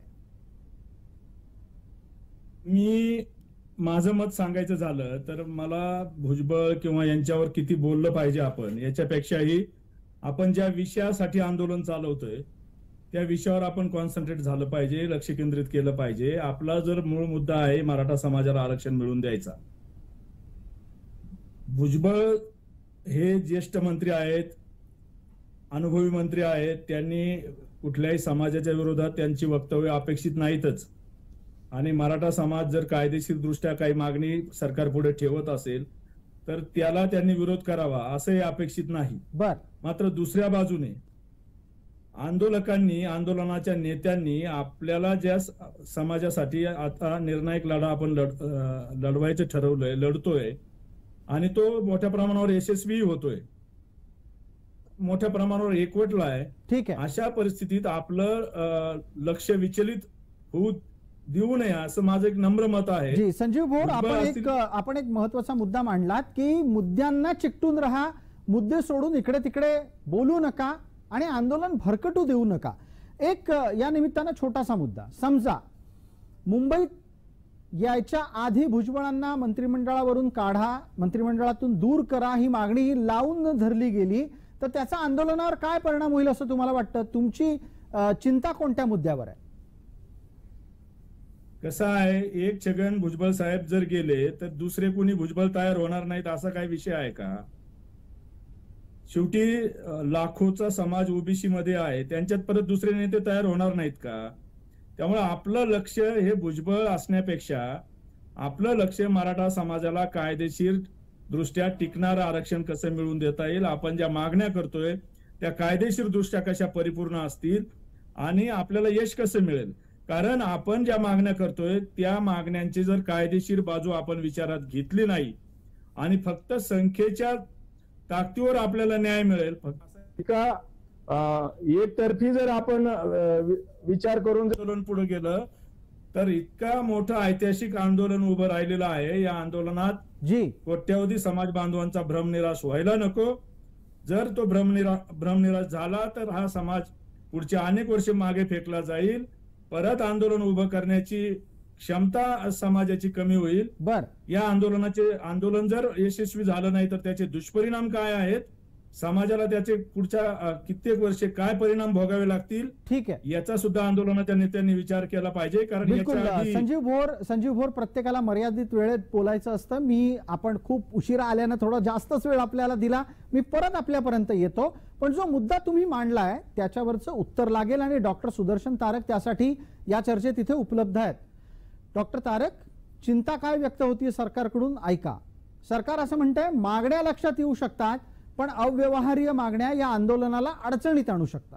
मी माझं मत सांगायचं झालं तर मला भुजबळ किंवा यांच्यावर किती बोललं पाहिजे आपण याच्यापेक्षाही आपण ज्या विषयासाठी आंदोलन चालवतोय त्या विषयावर आपण कॉन्सन्ट्रेट झालं पाहिजे, लक्ष केंद्रित केलं पाहिजे. आपला जर मूळ मुद्दा आहे मराठा समाजाला आरक्षण मिळवून द्यायचा. भुजबळ हे ज्येष्ठ मंत्री आहेत, अनुभवी मंत्री आहेत, त्यांनी कुठल्याही समाजाच्या विरोधात त्यांची वक्तव्य अपेक्षित नाहीतच. आणि मराठा समाज जर कायदेशीर दृष्ट्या काही मागणी सरकार पुढे ठेवत असेल तर त्याला त्यांनी विरोध करावा असंही अपेक्षित नाही. बर, मात्र दुसऱ्या बाजूने आंदोलकांनी, आंदोलनाच्या नेत्यांनी आपल्याला ज्या समाजासाठी आता निर्णायक लढा आपण लढ लढवायचं ठरवलंय, लढतोय आणि तो मोठ्या प्रमाणावर यशस्वी होतोय, मोठ्या प्रमाणावर एकवटलाय. ठीक आहे. अशा परिस्थितीत आपलं लक्ष विचलित होऊ देऊ नये असं माझं एक नम्र मत आहे. जी संजीव भोर, आपण एक आपण एक महत्वाचा मुद्दा मांडलात की मुद्द्यांना चिकटून राहा, मुद्दे सोडून इकडे तिकडे बोलू नका आणि आंदोलन भरकटू देऊ नका. एक या निमित्तानं छोटासा मुद्दा, समजा मुंबईत यायच्या आधी भुजबळांना मंत्रिमंडळावरून काढा, मंत्रिमंडळातून दूर करा ही मागणी लावून धरली गेली तर त्याचा आंदोलनावर काय परिणाम होईल असं तुम्हाला वाटतं? तुमची चिंता कोणत्या मुद्द्यावर आहे? कसं आहे, एक छगन भुजबळ साहेब जर गेले तर दुसरे कोणी भुजबळ तयार होणार नाहीत असा काही विषय आहे का? शेवटी लाखोचा समाज ओबीसी मध्ये आहे, त्यांच्यात परत दुसरे नेते तयार होणार नाहीत का? त्यामुळे आपलं लक्ष हे भुजबळ असण्यापेक्षा आपलं लक्ष मराठा समाजाला कायदेशीर दृष्ट्या टिकणारं आरक्षण कसं मिळवून देता येईल, आपण ज्या मागण्या करतोय त्या कायदेशीर दृष्ट्या कशा परिपूर्ण असतील आणि आपल्याला यश कसं मिळेल. कारण आपण ज्या मागण्या करतोय त्या मागण्यांची जर कायदेशीर बाजू आपण विचारात घेतली नाही आणि फक्त संख्येच्या ताकदीवर आपल्याला न्याय मिळेल, का एकतर्फी जर आपण विचार करून आंदोलन पुढे गेलं तर इतका मोठं ऐतिहासिक आंदोलन उभं राहिलेलं आहे. या आंदोलनात जी कोट्यावधी समाज बांधवांचा भ्रमनिराश व्हायला नको. जर तो भ्रमनिरा भ्रमनिराश झाला तर हा समाज पुढच्या अनेक वर्ष मागे फेकला जाईल. परत आंदोलन उभं करण्याची क्षमता समाजाची कमी होईल. बर, या आंदोलनाचे आंदोलन जर यशस्वी झालं नाही तर त्याचे दुष्परिणाम काय आहेत, समाजाला त्याचे पुढच्या कित्येक वर्षे काय परिणाम भोगावे लागतील, ठीक आहे, याचा सुद्धा आंदोलनाच्या नेत्यांनी विचार केला पाहिजे. कारण बिलकुल. याच्या आधी संजीव भोर संजीव भोर प्रत्येकाला मर्यादित वेळेत बोलायचं असतं. मी आपण खूप उशिरा आल्यानं थोडा जास्तच वेळ आपल्याला दिला. मी परत आपल्यापर्यंत येतो, पण जो मुद्दा तुम्ही मांडलाय त्याच्यावरचं उत्तर लागेल आणि डॉक्टर सुदर्शन तारक त्यासाठी या चर्चेत इथे उपलब्ध आहेत. डॉक्टर तारक, चिंता काय व्यक्त होतीये सरकारकडून ऐका. सरकार असं म्हणतंय मागण्या लक्षात येऊ शकतात पण अव्यवहार्य मागण्या या आंदोलनाला अडचणीत आणू शकतात.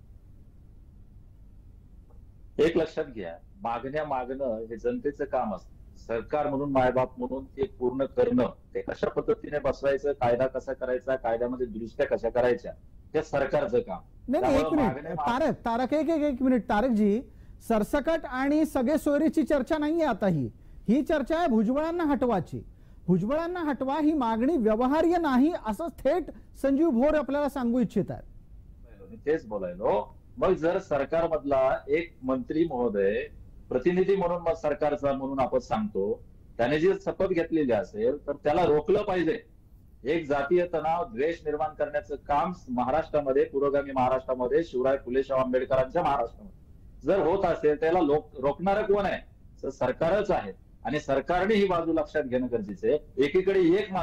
एक लक्षात घ्या, मागण्या मागणं हे जनतेचं काम असतं. सरकार म्हणून, मायबाप म्हणून ते पूर्ण करणं, ते कशा पद्धतीने बसवायचं, कायदा कसा करायचा, कायद्यामध्ये दुरुस्त्या कशा करायच्या, ते सरकारचं काम. नाही नाही, एक मिनिट तारक तारक एक एक एक मिनिट तारकजी, सरसकट आणि सगळे सोयरीची चर्चा नाहीये आता. ही ही चर्चा आहे भुजबळांना हटवाची. भुजबळांना हटवा ही मागणी व्यवहार्य नाही असं थेट संजीव भोर आपल्याला सांगू इच्छित आहेत. तेच बोलायलो. मग जर सरकारमधला एक मंत्री महोदय प्रतिनिधी म्हणून मग सरकारचा म्हणून आपण सांगतो, त्याने जी शपथ घेतलेली असेल तर त्याला रोखलं पाहिजे. एक जातीय तणाव, द्वेष निर्माण करण्याचं काम महाराष्ट्रामध्ये, पुरोगामी महाराष्ट्रामध्ये, शिवराय फुले शाहू आंबेडकरांच्या महाराष्ट्रामध्ये जर होत असेल त्याला रोखणारं कोण आहे? तर सरकारच आहे. आणि सरकारने ही बाजू लक्षात घेणं गरजेचं आहे. एकीकडे एक माणूस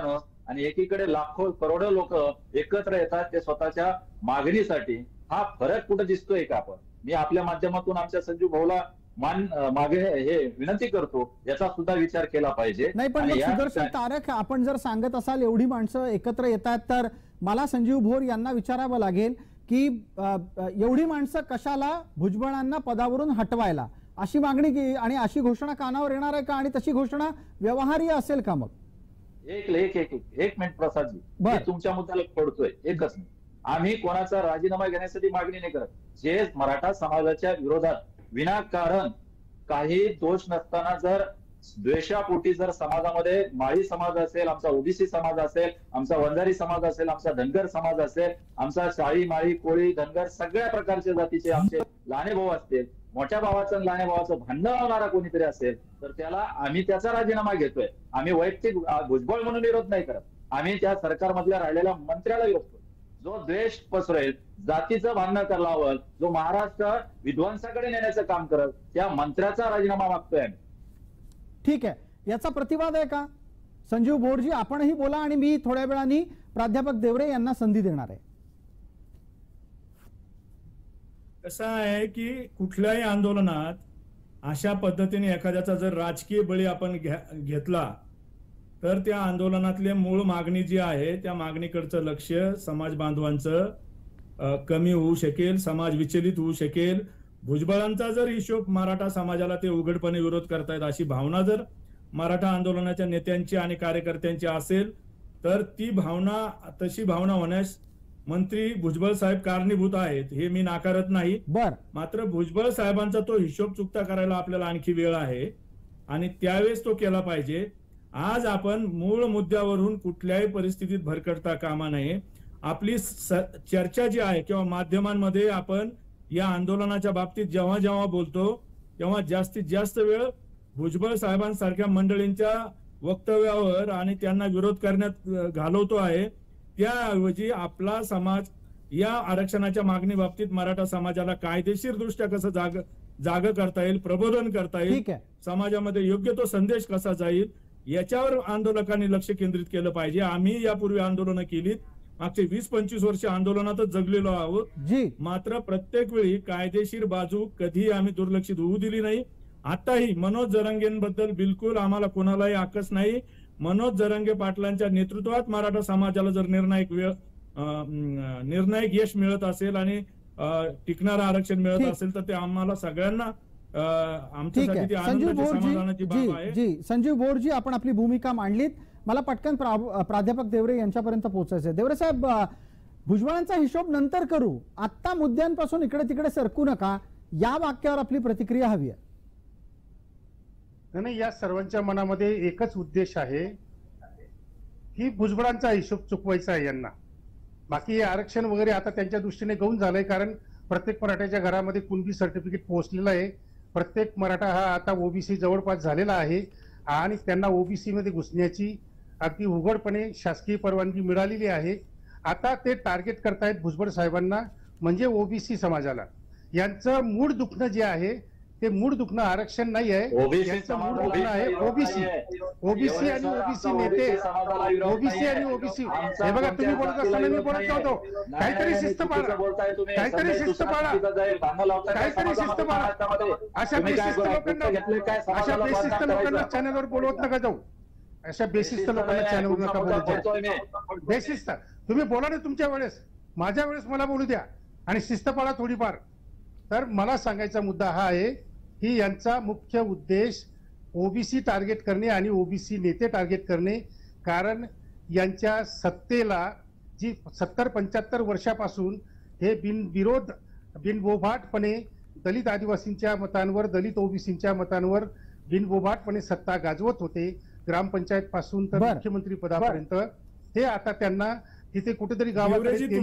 आणि एकीकडे लाखो करोडो लोक एकत्र येतात ते स्वतःच्या मागणीसाठी. हा फरक कुठे दिसतोय का आपण? मी आपल्या माध्यमातून आमच्या संजीव भाऊला मान मागे हे विनंती करतो, याचा सुद्धा विचार केला पाहिजे. नाही पण मग सुदर्शन तारक, आपण जर सांगत असाल एवढी माणसं एकत्र येतात, तर मला संजीव भोर यांना विचारावं लागेल की एवढी माणसं कशाला भुजबळांना पदावरून हटवायला, अशी मागणी की आणि अशी घोषणा कानावर येणार आहे का? आणि तशी घोषणा व्यवहार्य असेल का? मग एक एक एक एक मिनिट प्रसादजी, मी तुमच्या मुद्द्याला पडतोय. एकच नाही, आम्ही कोणाचा राजीनामा घेण्यासाठी मागणी नाही करत. जे मराठा समाजाच्या विरोधात विनाकारण काही दोष नसताना जर द्वेषापोटी जर समाजामध्ये माळी समाज असेल, आमचा ओबीसी समाज असेल, आमचा वंजारी समाज असेल, आमचा धनगर समाज असेल, आमचा शाळी माळी कोळी धनगर सगळ्या प्रकारच्या जातीचे आमचे लहाने भाऊ असतील, मोठ्या भावाचं आणि लहाने भावाचं भांडण लावणारा कोणीतरी असेल, तर त्याला आम्ही त्याचा राजीनामा घेतोय. आम्ही वैयक्तिक भुजबळ म्हणून विरोध नाही करत, आम्ही त्या सरकारमधल्या राहिलेल्या मंत्र्याला विरोध करतो. जो द्वेष पसरेल, जातीचं भांडण करावं, जो महाराष्ट्र विध्वंसाकडे नेण्याचं काम करत, त्या मंत्र्याचा राजीनामा मागतोय आम्ही. ठीक आहे, याचा प्रतिवाद आहे का? संजीव भोरजी, आपणही बोला आणि मी थोड्या वेळाने प्राध्यापक देवरे यांना संधी देणार आहे. कसं आहे की कुठल्याही आंदोलनात अशा पद्धतीने एखाद्याचा जर राजकीय बळी आपण घेतला तर त्या आंदोलनातले मूळ मागणी जी आहे त्या मागणीकडचं लक्ष समाज बांधवांचं कमी होऊ शकेल, समाज विचलित होऊ शकेल. भुजबळांचा जर हिशोब मराठा समाजाला ते उघडपणे विरोध करतायत अशी भावना जर मराठा आंदोलनाच्या नेत्यांची आणि कार्यकर्त्यांची असेल तर ती भावना, तशी भावना होण्यास मंत्री भुजबळ साहेब कारणीभूत आहेत, हे मी नाकारत नाही. बर मात्र भुजबळ साहेबांचा तो हिशोब चुकता करायला आपल्याला आणखी वेळ आहे आणि त्यावेळेस तो केला पाहिजे. आज आपण मूळ मुद्द्यावरून कुठल्याही परिस्थितीत भरकटता कामा नये. आपली चर्चा जी आहे किंवा माध्यमांमध्ये आपण या आंदोलनाच्या बाबतीत जेव्हा जेव्हा बोलतो तेव्हा जास्तीत जास्त वेळ भुजबळ साहेबांसारख्या मंडळींच्या वक्तव्यावर आणि त्यांना विरोध करण्यात घालवतो आहे. त्याऐवजी आपला समाज या आरक्षणाच्या मागणी बाबतीत मराठा समाजाला कायदेशीर दृष्ट्या कसं जाग जाग करता येईल, प्रबोधन करता येईल, समाजामध्ये योग्य तो संदेश कसा जाईल, याच्यावर आंदोलकांनी लक्ष केंद्रित केलं पाहिजे. आम्ही यापूर्वी आंदोलनं केलीत, मागचे वीस पंचवीस वर्ष आंदोलनातच जगलेलो आहोत. मात्र प्रत्येक वेळी कायदेशीर बाजू कधी आम्ही दुर्लक्षित होऊ दिली नाही. आताही मनोज जरांगेंबद्दल बिलकुल आम्हाला कोणालाही आकस नाही. मनोज जरांगे पाटलांच्या नेतृत्वात मराठा समाजाला जर निर्णायक वेळ निर्णायक यश मिळत असेल आणि टिकणारं आरक्षण मिळत असेल तर ते आम्हाला सगळ्यांना आमच्यासाठी संजीव भोरजी जी संजीव भोरजी आपण आपली भूमिका मांडलीत. मला पटकन प्राध्यापक देवरे यांच्यापर्यंत पोहोचायचंय. देवरे साहेब, भुजबळांचा हिशोब नंतर करू, आत्ता मुद्द्यांपासून इकडे तिकडे सरकू नका, या वाक्यावर आपली प्रतिक्रिया हवी आहे. नाही, या सर्वांच्या मनामध्ये एकच उद्देश आहे की भुजबळांचा हिशोब चुकवायचा आहे यांना. बाकी आरक्षण वगैरे आता त्यांच्या दृष्टीने गौण झालंय, कारण प्रत्येक मराठ्याच्या घरामध्ये कुणबी सर्टिफिकेट पोहोचलेलं आहे. प्रत्येक मराठा हा आता ओबीसी जवळपास झालेला आहे आणि त्यांना ओबीसी मध्ये घुसण्याची अगदी उघडपणे शासकीय परवानगी मिळालेली आहे. आता ते टार्गेट करतायत भुजबळ साहेबांना, म्हणजे ओबीसी समाजाला. यांचं मूळ दुखणं जे आहे ते मूळ दुखणं आरक्षण नाही आहे, यांचं मूळ दुखणं आहे ओबीसी. ओबीसी आणि ओबीसी नेते, ओबीसी आणि ओबीसी. हे बघा, तुम्ही बोलत असताना मी बोलत नव्हतो. काहीतरी शिस्त पाळा, काहीतरी शिस्त पाळा, काहीतरी शिस्त पाळा. अशा बेशिस्त लोकांना अशा बेशिस्त लोकांना चॅनलवर बोलवत नका जाऊ. अशा बेशिस्त लोकांना चॅनलवर नका बोलत जाऊ. बेशिस्त तुम्ही बोला ना तुमच्या वेळेस, माझ्या वेळेस मला बोलू द्या आणि शिस्त पाळा थोडीफार. तर मला सांगायचा मुद्दा हा आहे की यांचा मुख्य उद्देश ओबीसी टार्गेट करणे आणि ओबीसी नेते टार्गेट करणे. कारण यांच्या सत्तेला जी सत्तर पंच्याहत्तर वर्षापासून हे बिनविरोध बिनबोभाटपणे दलित आदिवासींच्या मतांवर, दलित ओबीसींच्या मतांवर बिनबोभाटपणे सत्ता गाजवत होते, ग्रामपंचायत पासून तर मुख्यमंत्री पदापर्यंत. हे आता त्यांना तिथे कुठेतरी गावात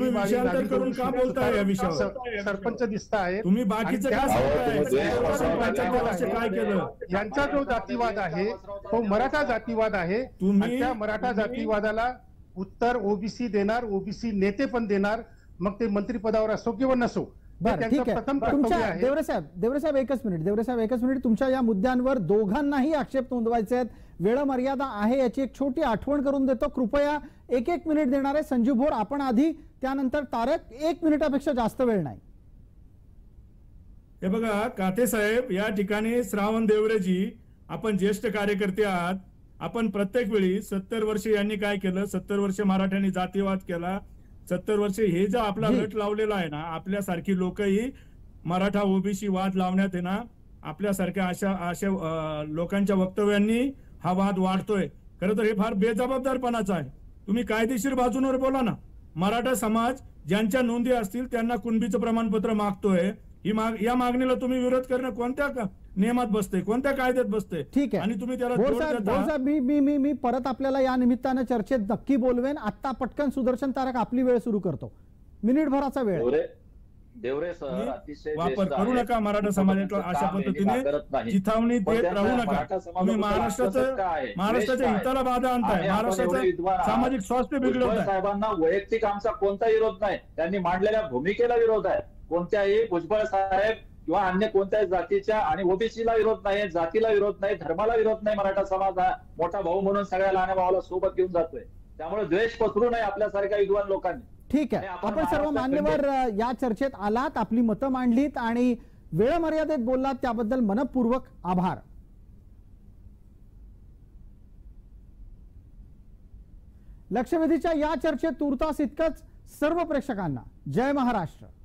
सरपंच दिसत आहेत. यांचा जो जातीवाद आहे तो मराठा जातीवाद आहे. त्या मराठा जातीवादाला उत्तर ओबीसी देणार, ओबीसी नेते पण देणार, मग ते मंत्रिपदावर असो किंवा नसो. बरं त्यांचं ठीक आहे. प्रथम कर्तव्य तुमच्या आहे. देवरे साहेब देवरे साहेब एकच मिनिट देवरे साहेब एकच मिनिट तुमच्या या मुद्द्यांवर दोघांनाही आक्षेप नोंदवायचे आहेत. वेळ मर्यादा आहे याची एक छोटी आठवण करून देतो. कृपया एक एक मिनिट देणार आहे संजीव भोर, आपण आधी, त्यानंतर तारक. एक मिनिटापेक्षा जास्त वेळ नाही. हे बघा काथे साहेब, या ठिकाणी श्रावण देवरेजी, आपण ज्येष्ठ कार्यकर्ते आहात. आपण प्रत्येक वेळी सत्तर वर्ष यांनी काय केलं, सत्तर वर्ष मराठ्यांनी जातीवाद केला, सत्तर वर्ष हे जो आपला जी. गट लावलेला आहे ना, आपल्यासारखी लोकही मराठा ओबीसी वाद लावण्यात आहे ना, आपल्यासारख्या अशा अशा अं, लोकांच्या वक्तव्यांनी हा वाद वाढतोय. खरं तर हे फार बेजबाबदारपणाचं आहे. तुम्ही कायदेशीर बाजूंवर बोला ना. मराठा समाज ज्यांच्या नोंदी असतील त्यांना कुणबीचं प्रमाणपत्र मागतोय. ही माग या मागणीला तुम्ही विरोध करणं कोणत्या क- नियमात बसते, कोणत्या कायद्यात बसते? ठीक आहे. आणि तुम्ही त्याला भोर जोड साहेब देता. भोर साहेब मी मी मी मी परत आपल्याला या निमित्तानं चर्चेत नक्की बोलवेन. आता पटकन सुदर्शन तारक आपली वेळ सुरू करतो. मिनिटभराचा वेळ आहे. देवरे देवरे सर तुम्ही अतिशय वापर ज्येष्ठ करू आहेत. नका मराठा समाजाला अशा काम यांनी पद्धतीने नाकारत नाही. चिथावणी पण देत त्यांना राहू नका. मराठा समाजाबद्दल तुम्ही महाराष्ट्राचं आश्वासक काय आहे? महाराष्ट्राच्या द्वेष काय? हिताला बाधा आणताय, आणि आपण एवढे महाराष्ट्राचं विद्वान आहात. सामाजिक स्वास्थ्य भुजबळ बिघडवताय. साहेबांना वैयक्तिक आमचा कोणता विरोध नाही. त्यांनी मांडलेल्या भूमिकेला विरोध आहे. कोणत्याही भुजबळ साहेब किंवा अन्य कोणत्याही जातीच्या आणि ओबीसीला विरोध नाही, जातीला विरोध नाही, धर्माला विरोध नाही. मराठा समाज हा मोठा भाऊ म्हणून सगळ्या लहान भावाला सोबत घेऊन जातोय. त्यामुळे द्वेष पसरू नये आपल्यासारख्या विद्वान लोकांनी. ठीक आहे. आणि आपण आपण सर्व महाराष्ट्रात मान्यवर अ, या चर्चेत आलात, आपली मतं मांडलीत आणि वेळ मर्यादेत बोललात त्याबद्दल मनपूर्वक आभार. लक्षवेधीच्या या चर्चेत तुर्तास इतकंच. सर्व प्रेक्षकांना जय महाराष्ट्र.